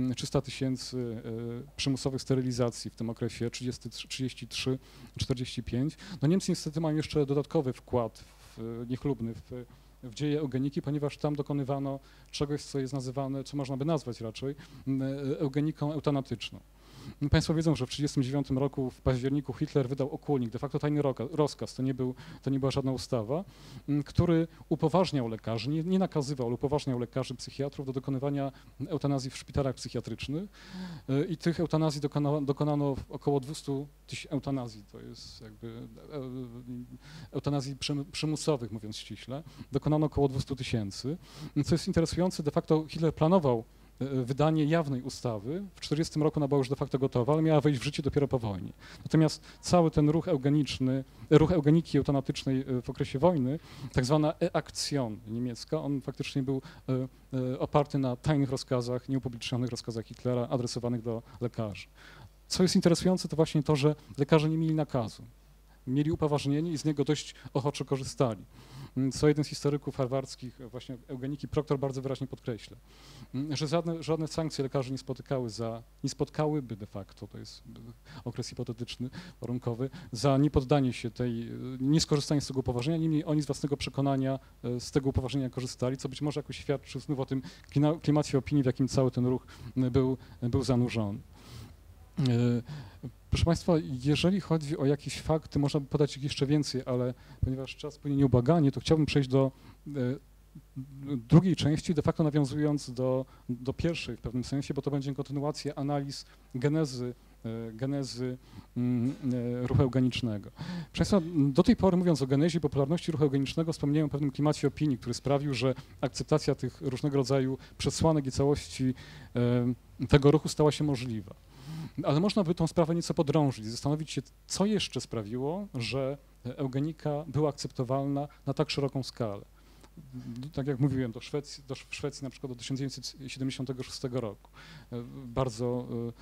przymusowych sterylizacji w tym okresie trzydzieści trzy czterdzieści pięć. No Niemcy niestety mają jeszcze dodatkowy wkład w, niechlubny w, w dzieje eugeniki, ponieważ tam dokonywano czegoś, co jest nazywane, co można by nazwać raczej eugeniką eutanatyczną. Państwo wiedzą, że w tysiąc dziewięćset trzydziestym dziewiątym roku w październiku Hitler wydał okólnik, de facto tajny rozkaz, to nie, był, to nie była żadna ustawa, który upoważniał lekarzy, nie, nie nakazywał, ale upoważniał lekarzy, psychiatrów do dokonywania eutanazji w szpitalach psychiatrycznych i tych eutanazji dokonano, dokonano około dwieście tysięcy eutanazji, to jest jakby eutanazji przymusowych, mówiąc ściśle, dokonano około dwieście tysięcy. Co jest interesujące, de facto Hitler planował wydanie jawnej ustawy. W tysiąc dziewięćset czterdziestym roku ona była już de facto gotowa, ale miała wejść w życie dopiero po wojnie. Natomiast cały ten ruch eugeniczny, ruch eugeniki eutanatycznej w okresie wojny, tak zwana E-Aktion niemiecka, on faktycznie był oparty na tajnych rozkazach, nieupublicznionych rozkazach Hitlera adresowanych do lekarzy. Co jest interesujące, to właśnie to, że lekarze nie mieli nakazu. Mieli upoważnienie i z niego dość ochoczo korzystali. Co jeden z historyków harwardzkich właśnie eugeniki, Proctor, bardzo wyraźnie podkreśla, że żadne, żadne sankcje lekarzy nie spotykały za, nie spotkałyby de facto, to jest okres hipotetyczny, warunkowy, za niepoddanie się tej, nieskorzystanie z tego upoważnienia, niemniej oni z własnego przekonania z tego upoważnienia korzystali, co być może jakoś świadczy znów o tym klimacie opinii, w jakim cały ten ruch był, był zanurzony. Proszę Państwa, jeżeli chodzi o jakieś fakty, można by podać ich jeszcze więcej, ale ponieważ czas płynie nieubłaganie, to chciałbym przejść do drugiej części, de facto nawiązując do, do pierwszej w pewnym sensie, bo to będzie kontynuacja analiz genezy, genezy ruchu eugenicznego. Proszę Państwa, do tej pory, mówiąc o genezie i popularności ruchu eugenicznego, wspomniałem o pewnym klimacie opinii, który sprawił, że akceptacja tych różnego rodzaju przesłanek i całości tego ruchu stała się możliwa. Ale można by tą sprawę nieco podrążyć, zastanowić się, co jeszcze sprawiło, że eugenika była akceptowalna na tak szeroką skalę. Tak jak mówiłem, do Szwecji, do Szwecji na przykład do tysiąc dziewięćset siedemdziesiątego szóstego roku bardzo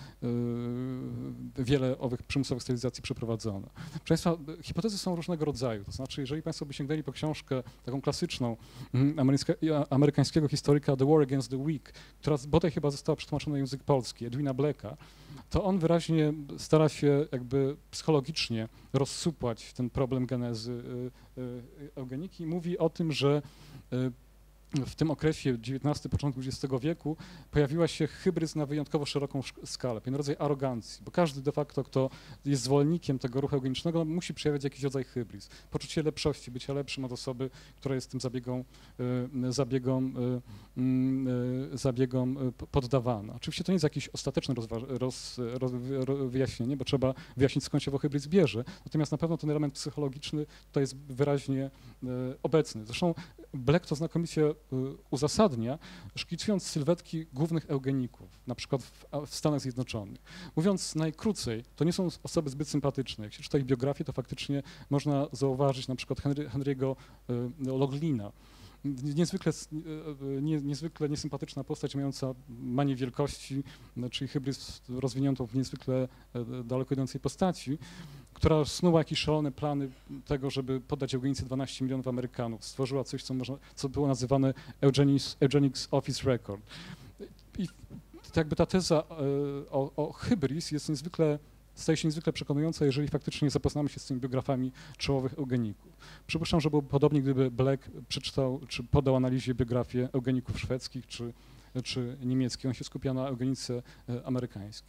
wiele owych przymusowych sterylizacji przeprowadzono. Proszę Państwa, hipotezy są różnego rodzaju, to znaczy jeżeli Państwo by sięgnęli po książkę taką klasyczną amerykańskiego historyka The War Against the Weak, która bodaj chyba została przetłumaczona na język polski, Edwina Blacka, to on wyraźnie stara się jakby psychologicznie rozsupłać ten problem genezy eugeniki i mówi o tym, że w tym okresie dziewiętnastego, początku dwudziestego wieku pojawiła się hybryz na wyjątkowo szeroką skalę, pewien rodzaj arogancji, bo każdy de facto, kto jest zwolennikiem tego ruchu eugenicznego, musi przejawiać jakiś rodzaj hybryz. Poczucie lepszości, bycia lepszym od osoby, która jest tym zabiegom, zabiegom, zabiegom poddawana. Oczywiście to nie jest jakieś ostateczne roz, roz, wyjaśnienie, bo trzeba wyjaśnić, skąd się hybryz bierze, natomiast na pewno ten element psychologiczny tutaj jest wyraźnie obecny. Zresztą Black to znakomicie uzasadnia, szkicując sylwetki głównych eugeników, na przykład w, w Stanach Zjednoczonych. Mówiąc najkrócej, to nie są osoby zbyt sympatyczne. Jak się czyta ich biografię, to faktycznie można zauważyć na przykład Henry, Henry'ego Loglina, niezwykle, nie, niezwykle niesympatyczna postać, mająca manię wielkości, czyli hybrys rozwiniętą w niezwykle daleko idącej postaci, która snuła jakieś szalone plany tego, żeby poddać eugenice dwanaście milionów Amerykanów. Stworzyła coś, co, można, co było nazywane Eugenics, Eugenics Office Record. I jakby ta teza o, o hybris jest niezwykle, staje się niezwykle przekonująca, jeżeli faktycznie zapoznamy się z tymi biografami czołowych eugeników. Przypuszczam, że byłoby podobnie, gdyby Black przeczytał, czy podał analizie biografię eugeników szwedzkich, czy, czy niemieckich. On się skupia na eugenice amerykańskiej.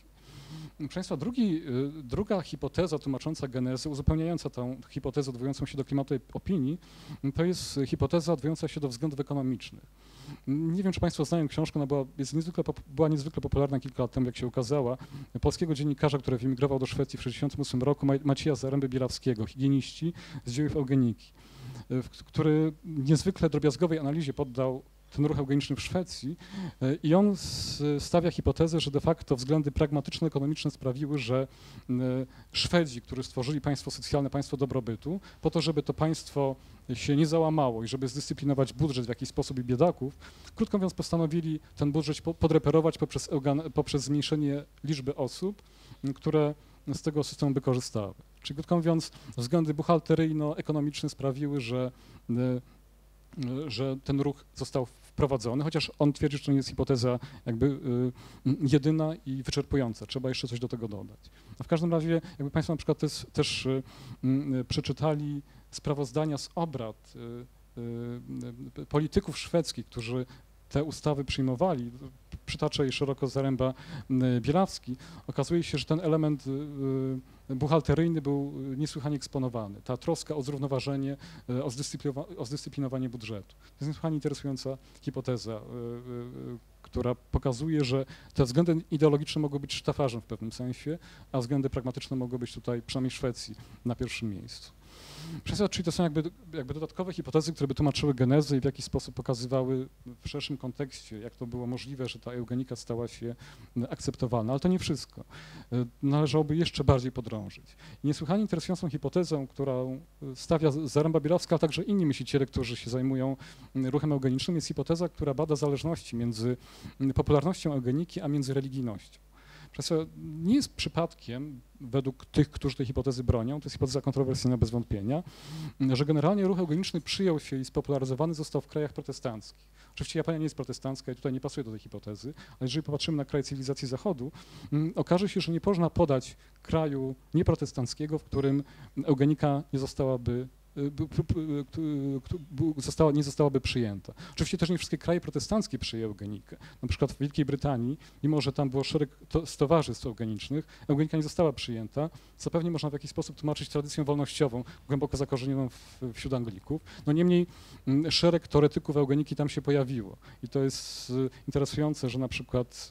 Proszę Państwa, drugi, druga hipoteza tłumacząca genezę, uzupełniająca tą hipotezę odwołującą się do klimatu opinii, to jest hipoteza odwołująca się do względów ekonomicznych. Nie wiem, czy Państwo znają książkę, ona była, jest niezwykle, była niezwykle popularna kilka lat temu, jak się ukazała, polskiego dziennikarza, który wyemigrował do Szwecji w tysiąc dziewięćset sześćdziesiątym ósmym roku, Macieja Zaręby-Bielawskiego, higieniści z dziejów eugeniki, który niezwykle drobiazgowej analizie poddał ten ruch eugeniczny w Szwecji i on stawia hipotezę, że de facto względy pragmatyczno-ekonomiczne sprawiły, że Szwedzi, którzy stworzyli państwo socjalne, państwo dobrobytu, po to, żeby to państwo się nie załamało i żeby zdyscyplinować budżet w jakiś sposób i biedaków, krótko mówiąc postanowili ten budżet podreperować poprzez, poprzez zmniejszenie liczby osób, które z tego systemu by korzystały. Czyli krótko mówiąc, względy buchalteryjno-ekonomiczne sprawiły, że że ten ruch został wprowadzony, chociaż on twierdzi, że to nie jest hipoteza jakby jedyna i wyczerpująca. Trzeba jeszcze coś do tego dodać. No w każdym razie, jakby Państwo na przykład też, też przeczytali sprawozdania z obrad polityków szwedzkich, którzy te ustawy przyjmowali, przytaczę je szeroko Zaręba-Bielawski, okazuje się, że ten element buchalteryjny był niesłychanie eksponowany. Ta troska o zrównoważenie, o, o zdyscyplinowanie budżetu. To jest niesłychanie interesująca hipoteza, która pokazuje, że te względy ideologiczne mogą być sztafarzem w pewnym sensie, a względy pragmatyczne mogą być tutaj, przynajmniej w Szwecji, na pierwszym miejscu. Czyli to są jakby, jakby dodatkowe hipotezy, które by tłumaczyły genezę i w jakiś sposób pokazywały w szerszym kontekście, jak to było możliwe, że ta eugenika stała się akceptowalna. Ale to nie wszystko. Należałoby jeszcze bardziej podrążyć. I niesłychanie interesującą hipotezą, którą stawia Zaręba-Bielawska, a także inni myśliciele, którzy się zajmują ruchem eugenicznym, jest hipoteza, która bada zależności między popularnością eugeniki, a między religijnością. Nie jest przypadkiem, według tych, którzy tej hipotezy bronią, to jest hipoteza kontrowersyjna bez wątpienia, że generalnie ruch eugeniczny przyjął się i spopularyzowany został w krajach protestanckich. Oczywiście Japonia nie jest protestancka i tutaj nie pasuje do tej hipotezy, ale jeżeli popatrzymy na kraje cywilizacji Zachodu, okaże się, że nie można podać kraju nieprotestanckiego, w którym eugenika nie zostałaby Została, nie zostałaby przyjęta. Oczywiście też nie wszystkie kraje protestanckie przyjęły eugenikę. Na przykład w Wielkiej Brytanii, mimo że tam było szereg to, towarzystw eugenicznych, eugenika nie została przyjęta, co pewnie można w jakiś sposób tłumaczyć tradycją wolnościową, głęboko zakorzenioną w, wśród Anglików. No niemniej szereg teoretyków eugeniki tam się pojawiło i to jest interesujące, że na przykład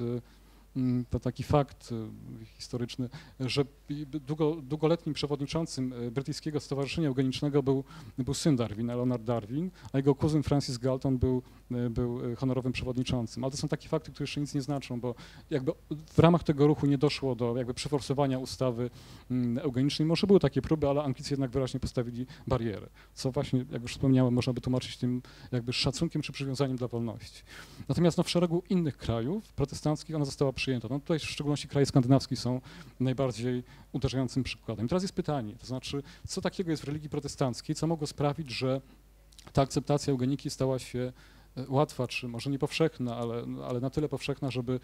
to taki fakt historyczny, że długo, długoletnim przewodniczącym brytyjskiego Stowarzyszenia Eugenicznego był, był syn Darwina, Leonard Darwin, a jego kuzyn Francis Galton był, był honorowym przewodniczącym. Ale to są takie fakty, które jeszcze nic nie znaczą, bo jakby w ramach tego ruchu nie doszło do jakby przeforsowania ustawy eugenicznej. Może były takie próby, ale Anglicy jednak wyraźnie postawili barierę, co właśnie, jak już wspomniałem, można by tłumaczyć tym jakby szacunkiem czy przywiązaniem dla wolności. Natomiast no, w szeregu innych krajów protestanckich ona została przyjęta. No tutaj w szczególności kraje skandynawskie są najbardziej uderzającym przykładem. I teraz jest pytanie, to znaczy, co takiego jest w religii protestanckiej, co mogło sprawić, że ta akceptacja eugeniki stała się łatwa, czy może nie powszechna, ale, ale na tyle powszechna, żeby,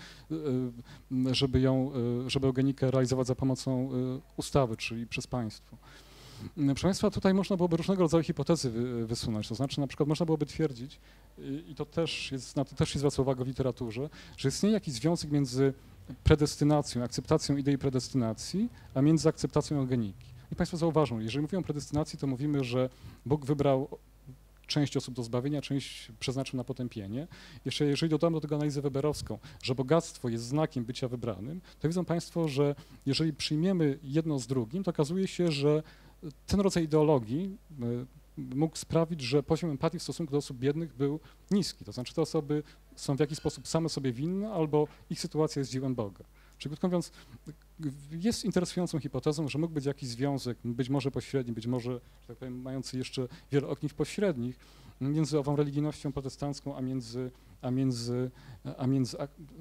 żeby ją, żeby eugenikę realizować za pomocą ustawy, czyli przez państwo. Proszę Państwa, tutaj można byłoby różnego rodzaju hipotezy wysunąć, to znaczy na przykład można byłoby twierdzić, i to też jest, na to też się zwraca uwagę w literaturze, że istnieje jakiś związek między predestynacją, akceptacją idei predestynacji, a między akceptacją eugeniki. I Państwo zauważą, jeżeli mówimy o predestynacji, to mówimy, że Bóg wybrał część osób do zbawienia, część przeznaczył na potępienie. Jeszcze jeżeli dodamy do tego analizę weberowską, że bogactwo jest znakiem bycia wybranym, to widzą Państwo, że jeżeli przyjmiemy jedno z drugim, to okazuje się, że ten rodzaj ideologii mógł sprawić, że poziom empatii w stosunku do osób biednych był niski. To znaczy te osoby są w jakiś sposób same sobie winne albo ich sytuacja jest dziełem Boga. Czyli krótko mówiąc, jest interesującą hipotezą, że mógł być jakiś związek, być może pośredni, być może, że tak powiem, mający jeszcze wiele ogniw pośrednich między ową religijnością protestancką, a między, a między, a między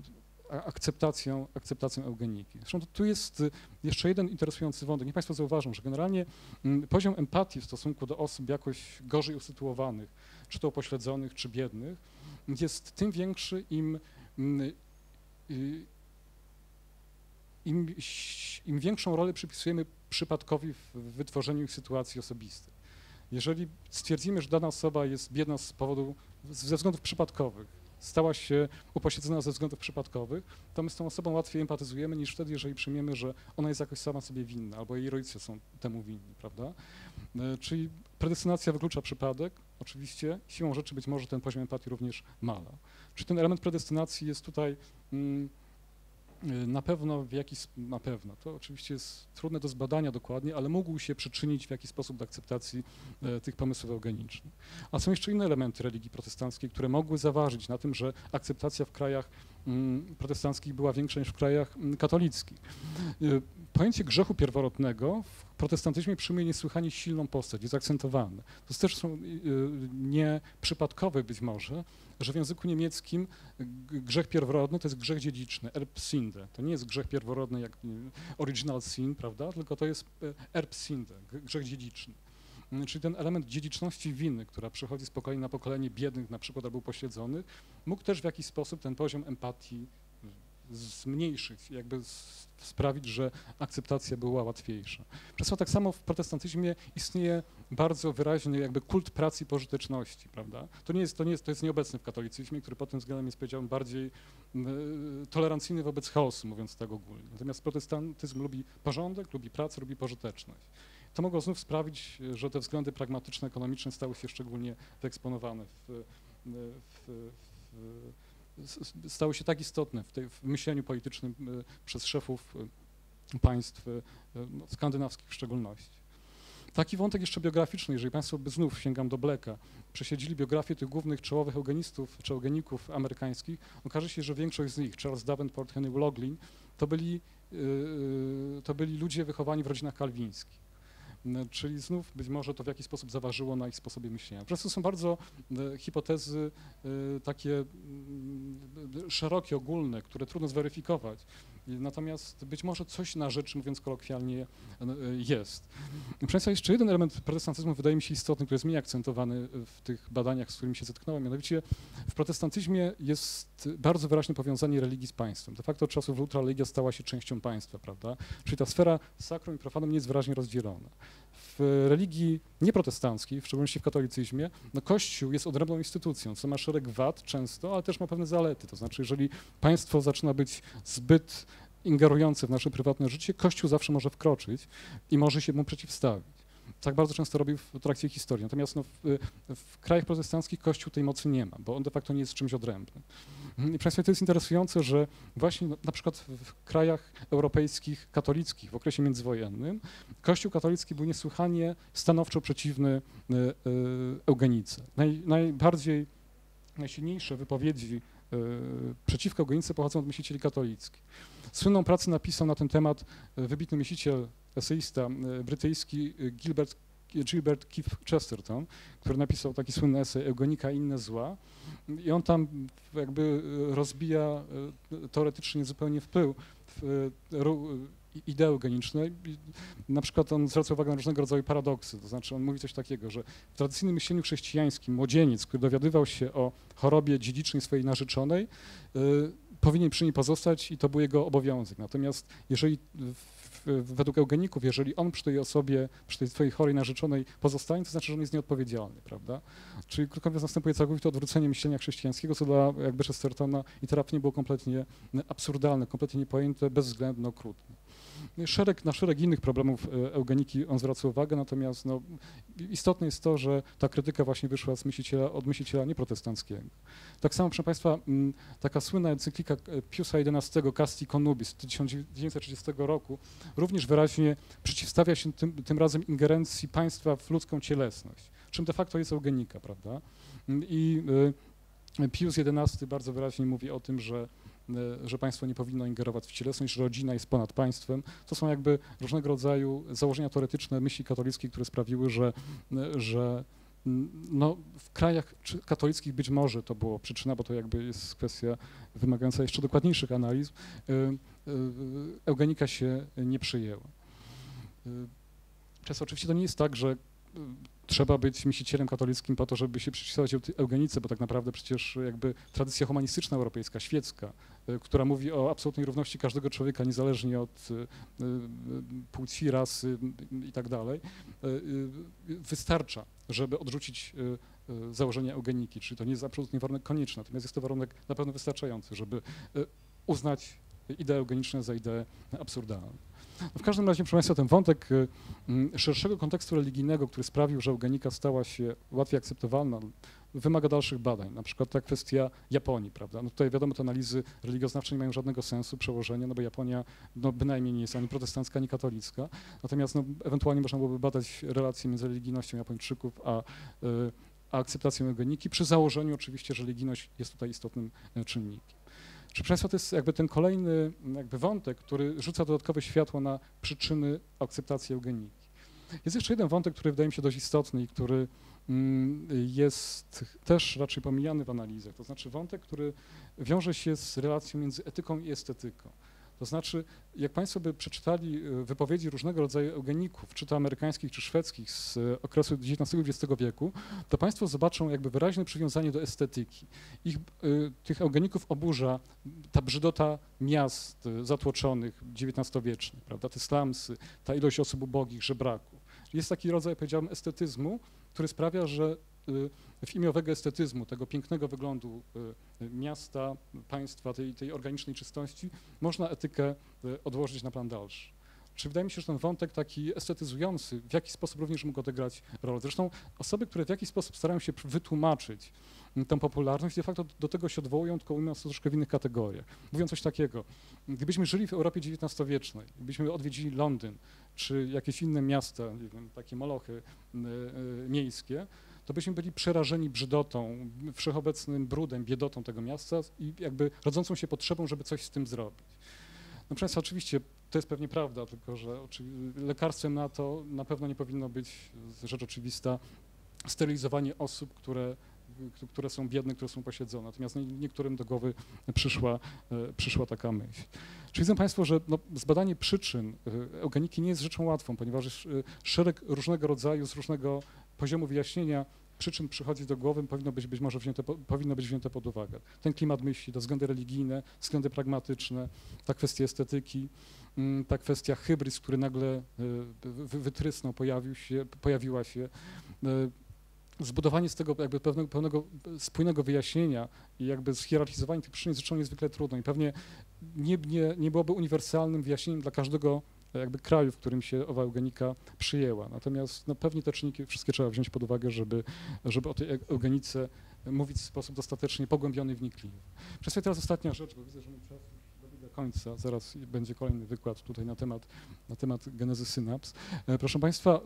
akceptacją, akceptacją eugeniki. Zresztą tu jest jeszcze jeden interesujący wątek. Niech Państwo zauważą, że generalnie poziom empatii w stosunku do osób jakoś gorzej usytuowanych, czy to upośledzonych, czy biednych, jest tym większy, im, im, im większą rolę przypisujemy przypadkowi w wytworzeniu ich sytuacji osobistej. Jeżeli stwierdzimy, że dana osoba jest biedna z powodu, ze względów przypadkowych, stała się upośledzona ze względów przypadkowych, to my z tą osobą łatwiej empatyzujemy niż wtedy, jeżeli przyjmiemy, że ona jest jakoś sama sobie winna, albo jej rodzice są temu winni, prawda? Czyli predestynacja wyklucza przypadek, oczywiście, siłą rzeczy być może ten poziom empatii również mala. Czyli ten element predestynacji jest tutaj mm, na pewno w jakiś, na pewno, to oczywiście jest trudne do zbadania dokładnie, ale mógł się przyczynić w jakiś sposób do akceptacji e, tych pomysłów eugenicznych. A są jeszcze inne elementy religii protestanckiej, które mogły zaważyć na tym, że akceptacja w krajach mm, protestanckich była większa niż w krajach mm, katolickich. E, pojęcie grzechu pierworodnego w protestantyzmie przyjmuje niesłychanie silną postać, jest akcentowane. To też są e, nieprzypadkowe być może, że w języku niemieckim grzech pierworodny to jest grzech dziedziczny, Erbsünde. To nie jest grzech pierworodny jak original sin, prawda, tylko to jest Erbsünde, grzech dziedziczny. Czyli ten element dziedziczności winy, która przechodzi z pokolenia na pokolenie biednych na przykład albo upośledzonych, mógł też w jakiś sposób ten poziom empatii zmniejszyć, jakby sprawić, że akceptacja była łatwiejsza. Przez to tak samo w protestantyzmie istnieje bardzo wyraźny jakby kult pracy i pożyteczności, prawda? To nie jest, to nie jest, to jest nieobecne w katolicyzmie, który pod tym względem jest, powiedziałbym, bardziej y, tolerancyjny wobec chaosu, mówiąc tak ogólnie. Natomiast protestantyzm lubi porządek, lubi pracę, lubi pożyteczność. To mogło znów sprawić, że te względy pragmatyczne, ekonomiczne stały się szczególnie wyeksponowane w, w, w stały się tak istotne w, tej, w myśleniu politycznym przez szefów państw no, skandynawskich w szczególności. Taki wątek jeszcze biograficzny, jeżeli Państwo by znów, sięgam do Blacka, przesiedzili biografię tych głównych czołowych eugenistów czy eugeników amerykańskich, okaże się, że większość z nich, Charles Davenport, Henry Loughlin, to byli, yy, to byli ludzie wychowani w rodzinach kalwińskich. Czyli znów być może to w jakiś sposób zaważyło na ich sposobie myślenia. Przez to są bardzo e, hipotezy e, takie e, szerokie, ogólne, które trudno zweryfikować. Natomiast być może coś na rzecz, mówiąc kolokwialnie, e, jest. Proszę Państwa, jeszcze jeden element protestantyzmu wydaje mi się istotny, który jest mniej akcentowany w tych badaniach, z którymi się zetknąłem. Mianowicie w protestantyzmie jest bardzo wyraźne powiązanie religii z państwem. De facto od czasów Lutra religia stała się częścią państwa, prawda? Czyli ta sfera sacrum i profanum nie jest wyraźnie rozdzielona. W religii nieprotestanckiej, w szczególności w katolicyzmie, no Kościół jest odrębną instytucją, co ma szereg wad często, ale też ma pewne zalety. To znaczy, jeżeli państwo zaczyna być zbyt ingerujące w nasze prywatne życie, Kościół zawsze może wkroczyć i może się mu przeciwstawić. Tak bardzo często robił w trakcie historii. Natomiast no, w, w krajach protestanckich Kościół tej mocy nie ma, bo on de facto nie jest czymś odrębnym. I proszę Państwa, to jest interesujące, że właśnie no, na przykład w krajach europejskich katolickich w okresie międzywojennym Kościół katolicki był niesłychanie stanowczo przeciwny y, y, eugenice. Naj, najbardziej, najsilniejsze wypowiedzi y, przeciwko eugenice pochodzą od myślicieli katolickich. Słynną pracę napisał na ten temat wybitny myśliciel, eseista brytyjski Gilbert, Gilbert Keith Chesterton, który napisał taki słynny esej Eugenika i inne zła. I on tam jakby rozbija teoretycznie zupełnie w pył idee eugeniczne. Na przykład on zwraca uwagę na różnego rodzaju paradoksy, to znaczy on mówi coś takiego, że w tradycyjnym myśleniu chrześcijańskim młodzieniec, który dowiadywał się o chorobie dziedzicznej swojej narzeczonej, y, powinien przy niej pozostać i to był jego obowiązek. Natomiast jeżeli w, według eugeników, jeżeli on przy tej osobie, przy tej swojej chorej narzeczonej pozostanie, to znaczy, że on jest nieodpowiedzialny, prawda? Czyli krótko mówiąc następuje całkowite odwrócenie myślenia chrześcijańskiego, co dla jakby Chestertona i trafnie było kompletnie absurdalne, kompletnie niepojęte, bezwzględne, okrutne. Szereg, na szereg innych problemów eugeniki on zwraca uwagę, natomiast no, istotne jest to, że ta krytyka właśnie wyszła z myśliciela, od myśliciela nieprotestanckiego. Tak samo, proszę Państwa, taka słynna encyklika Piusa jedenastego Casti Conubis z tysiąc dziewięćset trzydziestego roku również wyraźnie przeciwstawia się tym, tym razem ingerencji państwa w ludzką cielesność, czym de facto jest eugenika, prawda? I Pius jedenasty bardzo wyraźnie mówi o tym, że że państwo nie powinno ingerować w cielesność, że rodzina jest ponad państwem. To są jakby różnego rodzaju założenia teoretyczne myśli katolickiej, które sprawiły, że, że no, w krajach katolickich być może to było przyczyna, bo to jakby jest kwestia wymagająca jeszcze dokładniejszych analiz, eugenika się nie przyjęła. Często oczywiście to nie jest tak, że trzeba być myślicielem katolickim po to, żeby się przeciwstawiać eugenice, bo tak naprawdę przecież jakby tradycja humanistyczna europejska, świecka, która mówi o absolutnej równości każdego człowieka, niezależnie od płci, rasy i tak dalej, wystarcza, żeby odrzucić założenia eugeniki, czyli to nie jest absolutnie warunek konieczny, natomiast jest to warunek na pewno wystarczający, żeby uznać idee eugeniczne za idee absurdalne. No w każdym razie, proszę Państwa, ten wątek szerszego kontekstu religijnego, który sprawił, że eugenika stała się łatwiej akceptowalna, wymaga dalszych badań, na przykład ta kwestia Japonii, prawda? No tutaj wiadomo, te analizy religioznawcze nie mają żadnego sensu, przełożenia, no bo Japonia no bynajmniej nie jest ani protestancka, ani katolicka, natomiast no, ewentualnie można byłoby badać relacje między religijnością Japończyków a, a akceptacją eugeniki, przy założeniu oczywiście, że religijność jest tutaj istotnym czynnikiem. Proszę Państwa, to jest jakby ten kolejny jakby wątek, który rzuca dodatkowe światło na przyczyny akceptacji eugeniki. Jest jeszcze jeden wątek, który wydaje mi się dość istotny i który jest też raczej pomijany w analizach, to znaczy wątek, który wiąże się z relacją między etyką i estetyką. To znaczy, jak Państwo by przeczytali wypowiedzi różnego rodzaju eugeników, czy to amerykańskich, czy szwedzkich z okresu dziewiętnastego i dwudziestego wieku, to Państwo zobaczą jakby wyraźne przywiązanie do estetyki. Ich, tych eugeników oburza ta brzydota miast zatłoczonych, dziewiętnastowiecznych, prawda, te slumsy, ta ilość osób ubogich, żebraków. Jest taki rodzaj, powiedziałbym, estetyzmu, który sprawia, że w imię owego estetyzmu, tego pięknego wyglądu miasta, państwa, tej, tej organicznej czystości, można etykę odłożyć na plan dalszy. Czyli wydaje mi się, że ten wątek taki estetyzujący w jakiś sposób również mógł odegrać rolę. Zresztą osoby, które w jakiś sposób starają się wytłumaczyć tę popularność, de facto do tego się odwołują, tylko ujmując to troszkę w innych kategoriach. Mówią coś takiego, gdybyśmy żyli w Europie dziewiętnastowiecznej, gdybyśmy odwiedzili Londyn, czy jakieś inne miasta, nie wiem, takie molochy y, y, miejskie, to byśmy byli przerażeni brzydotą, wszechobecnym brudem, biedotą tego miasta i jakby rodzącą się potrzebą, żeby coś z tym zrobić. No proszę Państwa, oczywiście to jest pewnie prawda, tylko że lekarstwem na to na pewno nie powinno być, rzecz oczywista, sterylizowanie osób, które, które są biedne, które są posiedzone. Natomiast niektórym do głowy przyszła, przyszła taka myśl. Czyli widzą Państwo, że no, zbadanie przyczyn eugeniki nie jest rzeczą łatwą, ponieważ szereg różnego rodzaju, z różnego poziomu wyjaśnienia przyczyn przychodzi do głowy, powinno być być może wzięte, powinno być wzięte pod uwagę. Ten klimat myśli, to względy religijne, względy pragmatyczne, ta kwestia estetyki, ta kwestia hybrys, który nagle wytrysnął, pojawił się, pojawiła się. Zbudowanie z tego jakby pewnego, pewnego spójnego wyjaśnienia i jakby zhierarchizowanie tych przyczyn jest rzeczą niezwykle trudną i pewnie nie, nie, nie byłoby uniwersalnym wyjaśnieniem dla każdego jakby kraju, w którym się owa eugenika przyjęła. Natomiast no, pewnie te czynniki wszystkie trzeba wziąć pod uwagę, żeby, żeby o tej eugenice mówić w sposób dostatecznie pogłębiony i wnikliwy. Przez teraz ostatnia rzecz, bo widzę, że mój czas dobiega końca, zaraz będzie kolejny wykład tutaj na temat, na temat genezy synaps. Proszę Państwa,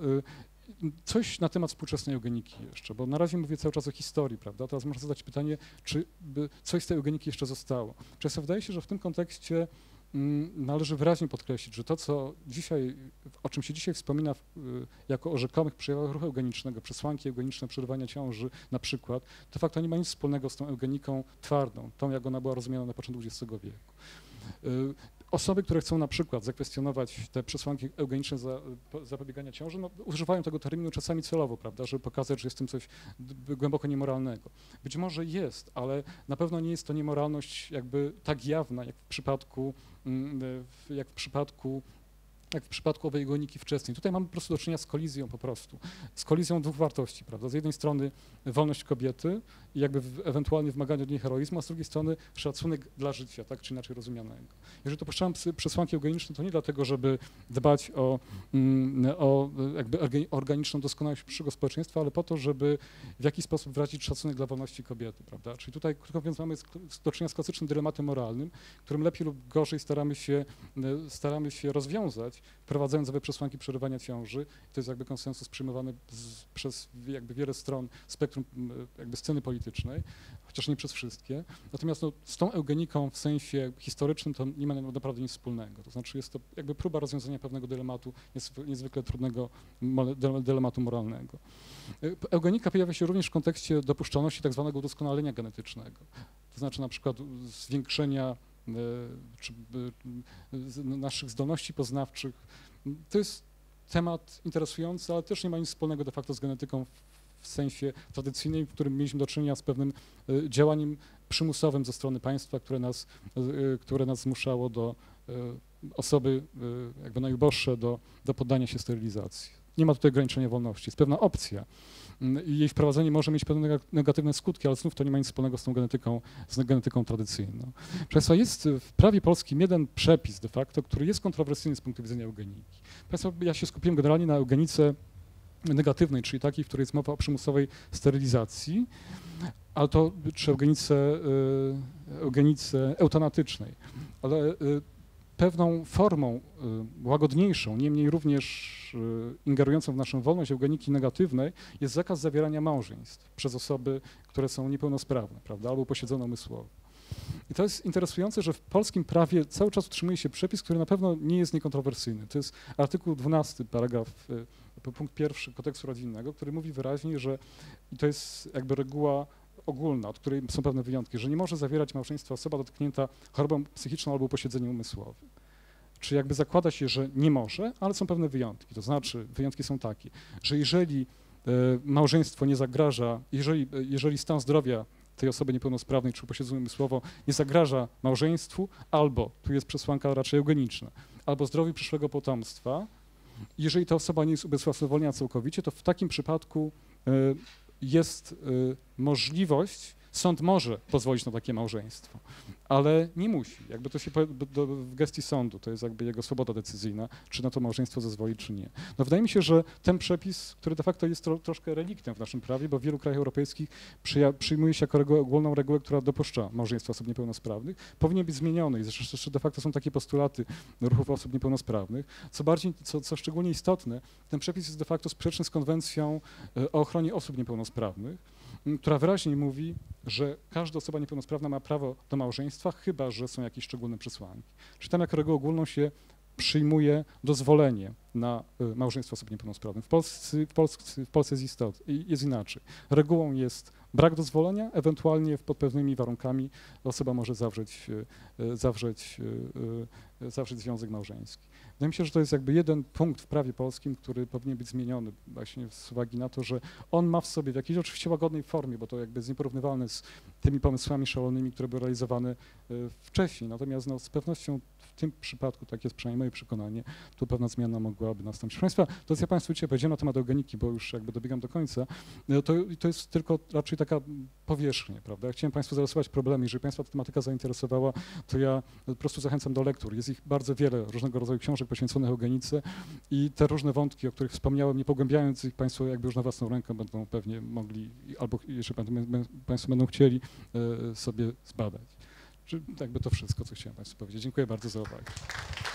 coś na temat współczesnej eugeniki jeszcze, bo na razie mówię cały czas o historii, prawda? Teraz można zadać pytanie, czy coś z tej eugeniki jeszcze zostało. Często wydaje się, że w tym kontekście należy wyraźnie podkreślić, że to, co dzisiaj, o czym się dzisiaj wspomina w, jako o rzekomych przejawach ruchu eugenicznego, przesłanki eugeniczne przerywania ciąży na przykład, to fakt to nie ma nic wspólnego z tą eugeniką twardą, tą jak ona była rozumiana na początku dwudziestego wieku. Osoby, które chcą na przykład zakwestionować te przesłanki eugeniczne za, zapobiegania ciąży, no, używają tego terminu czasami celowo, prawda, żeby pokazać, że jest w tym coś głęboko niemoralnego. Być może jest, ale na pewno nie jest to niemoralność jakby tak jawna, jak w przypadku, jak w przypadku jak w przypadku owej eugeniki wczesnej. Tutaj mamy po prostu do czynienia z kolizją po prostu, z kolizją dwóch wartości, prawda? Z jednej strony wolność kobiety i jakby w, ewentualnie wymaganie od niej heroizmu, a z drugiej strony szacunek dla życia, tak czy inaczej rozumianego. Jeżeli dopuszczamy przesłanki eugeniczne, to nie dlatego, żeby dbać o, o jakby organiczną doskonałość przyszłego społeczeństwa, ale po to, żeby w jakiś sposób wyrazić szacunek dla wolności kobiety, prawda? Czyli tutaj, krótko mówiąc, mamy do czynienia z klasycznym dylematem moralnym, którym lepiej lub gorzej staramy się, staramy się rozwiązać, wprowadzając nowe przesłanki przerywania ciąży. To jest jakby konsensus przyjmowany z, przez jakby wiele stron spektrum jakby sceny politycznej, chociaż nie przez wszystkie. Natomiast no, z tą eugeniką w sensie historycznym to nie ma naprawdę nic wspólnego. To znaczy jest to jakby próba rozwiązania pewnego dylematu, niezwykle trudnego dylematu moralnego. Eugenika pojawia się również w kontekście dopuszczalności tak zwanego udoskonalenia genetycznego. To znaczy na przykład zwiększenia czy naszych zdolności poznawczych. To jest temat interesujący, ale też nie ma nic wspólnego de facto z genetyką w sensie tradycyjnym, w którym mieliśmy do czynienia z pewnym działaniem przymusowym ze strony państwa, które nas, które nas zmuszało do osoby jakby najuboższe do, do poddania się sterylizacji. nie ma tutaj ograniczenia wolności, jest pewna opcja. I jej wprowadzenie może mieć pewne negatywne skutki, ale znów to nie ma nic wspólnego z tą genetyką, z genetyką tradycyjną. Proszę Państwa, jest w prawie polskim jeden przepis de facto, który jest kontrowersyjny z punktu widzenia eugeniki. Państwa, ja się skupiłem generalnie na eugenice negatywnej, czyli takiej, w której jest mowa o przymusowej sterylizacji, ale to czy eugenice, eugenice eutanatycznej, ale pewną formą łagodniejszą, niemniej również ingerującą w naszą wolność eugeniki negatywnej jest zakaz zawierania małżeństw przez osoby, które są niepełnosprawne, prawda, albo upośledzone umysłowo. I to jest interesujące, że w polskim prawie cały czas utrzymuje się przepis, który na pewno nie jest niekontrowersyjny. To jest artykuł dwunasty, paragraf, punkt pierwszy kodeksu rodzinnego, który mówi wyraźnie, że i to jest jakby reguła ogólna, od której są pewne wyjątki, że nie może zawierać małżeństwa osoba dotknięta chorobą psychiczną albo upośledzeniem umysłowym. Czy jakby zakłada się, że nie może, ale są pewne wyjątki. To znaczy, wyjątki są takie, że jeżeli małżeństwo nie zagraża, jeżeli, jeżeli stan zdrowia tej osoby niepełnosprawnej czy upośledzenia umysłowo nie zagraża małżeństwu, albo, tu jest przesłanka raczej eugeniczna, albo zdrowiu przyszłego potomstwa, jeżeli ta osoba nie jest ubezwłasnowolniona całkowicie, to w takim przypadku jest możliwość, sąd może pozwolić na takie małżeństwo, ale nie musi. Jakby to się do, w gestii sądu, to jest jakby jego swoboda decyzyjna, czy na to małżeństwo zezwoli, czy nie. No wydaje mi się, że ten przepis, który de facto jest tro, troszkę reliktem w naszym prawie, bo w wielu krajach europejskich przyja, przyjmuje się jako regułę, ogólną regułę, która dopuszcza małżeństwa osób niepełnosprawnych, powinien być zmieniony i zresztą de facto są takie postulaty ruchów osób niepełnosprawnych. Co bardziej, co, co szczególnie istotne, ten przepis jest de facto sprzeczny z konwencją o ochronie osób niepełnosprawnych, która wyraźnie mówi, że każda osoba niepełnosprawna ma prawo do małżeństwa, chyba że są jakieś szczególne przesłanki. Czyli tam jako regułę ogólną się przyjmuje dozwolenie na małżeństwo osób niepełnosprawnych. W Polsce, w Polsce, w Polsce jest, istot, jest inaczej. Regułą jest brak dozwolenia, ewentualnie pod pewnymi warunkami osoba może zawrzeć, zawrzeć, zawrzeć związek małżeński. Wydaje mi się, że to jest jakby jeden punkt w prawie polskim, który powinien być zmieniony właśnie z uwagi na to, że on ma w sobie w jakiejś oczywiście łagodnej formie, bo to jakby jest nieporównywalne z tymi pomysłami szalonymi, które były realizowane wcześniej. Natomiast no, z pewnością w tym przypadku, tak jest przynajmniej moje przekonanie, tu pewna zmiana mogłaby nastąpić. Proszę Państwa, to co ja Państwu dzisiaj powiedziałem na temat eugeniki, bo już jakby dobiegam do końca, to, to jest tylko raczej taka powierzchnia, prawda? Ja chciałem Państwu zarysować problemy. Jeżeli Państwa ta tematyka zainteresowała, to ja po prostu zachęcam do lektur. Jest ich bardzo wiele różnego rodzaju książek poświęconych eugenice i te różne wątki, o których wspomniałem, nie pogłębiając ich, Państwo jakby już na własną rękę będą pewnie mogli, albo jeżeli Państwo będą chcieli, sobie zbadać. Czy jakby to wszystko, co chciałem Państwu powiedzieć. Dziękuję bardzo za uwagę.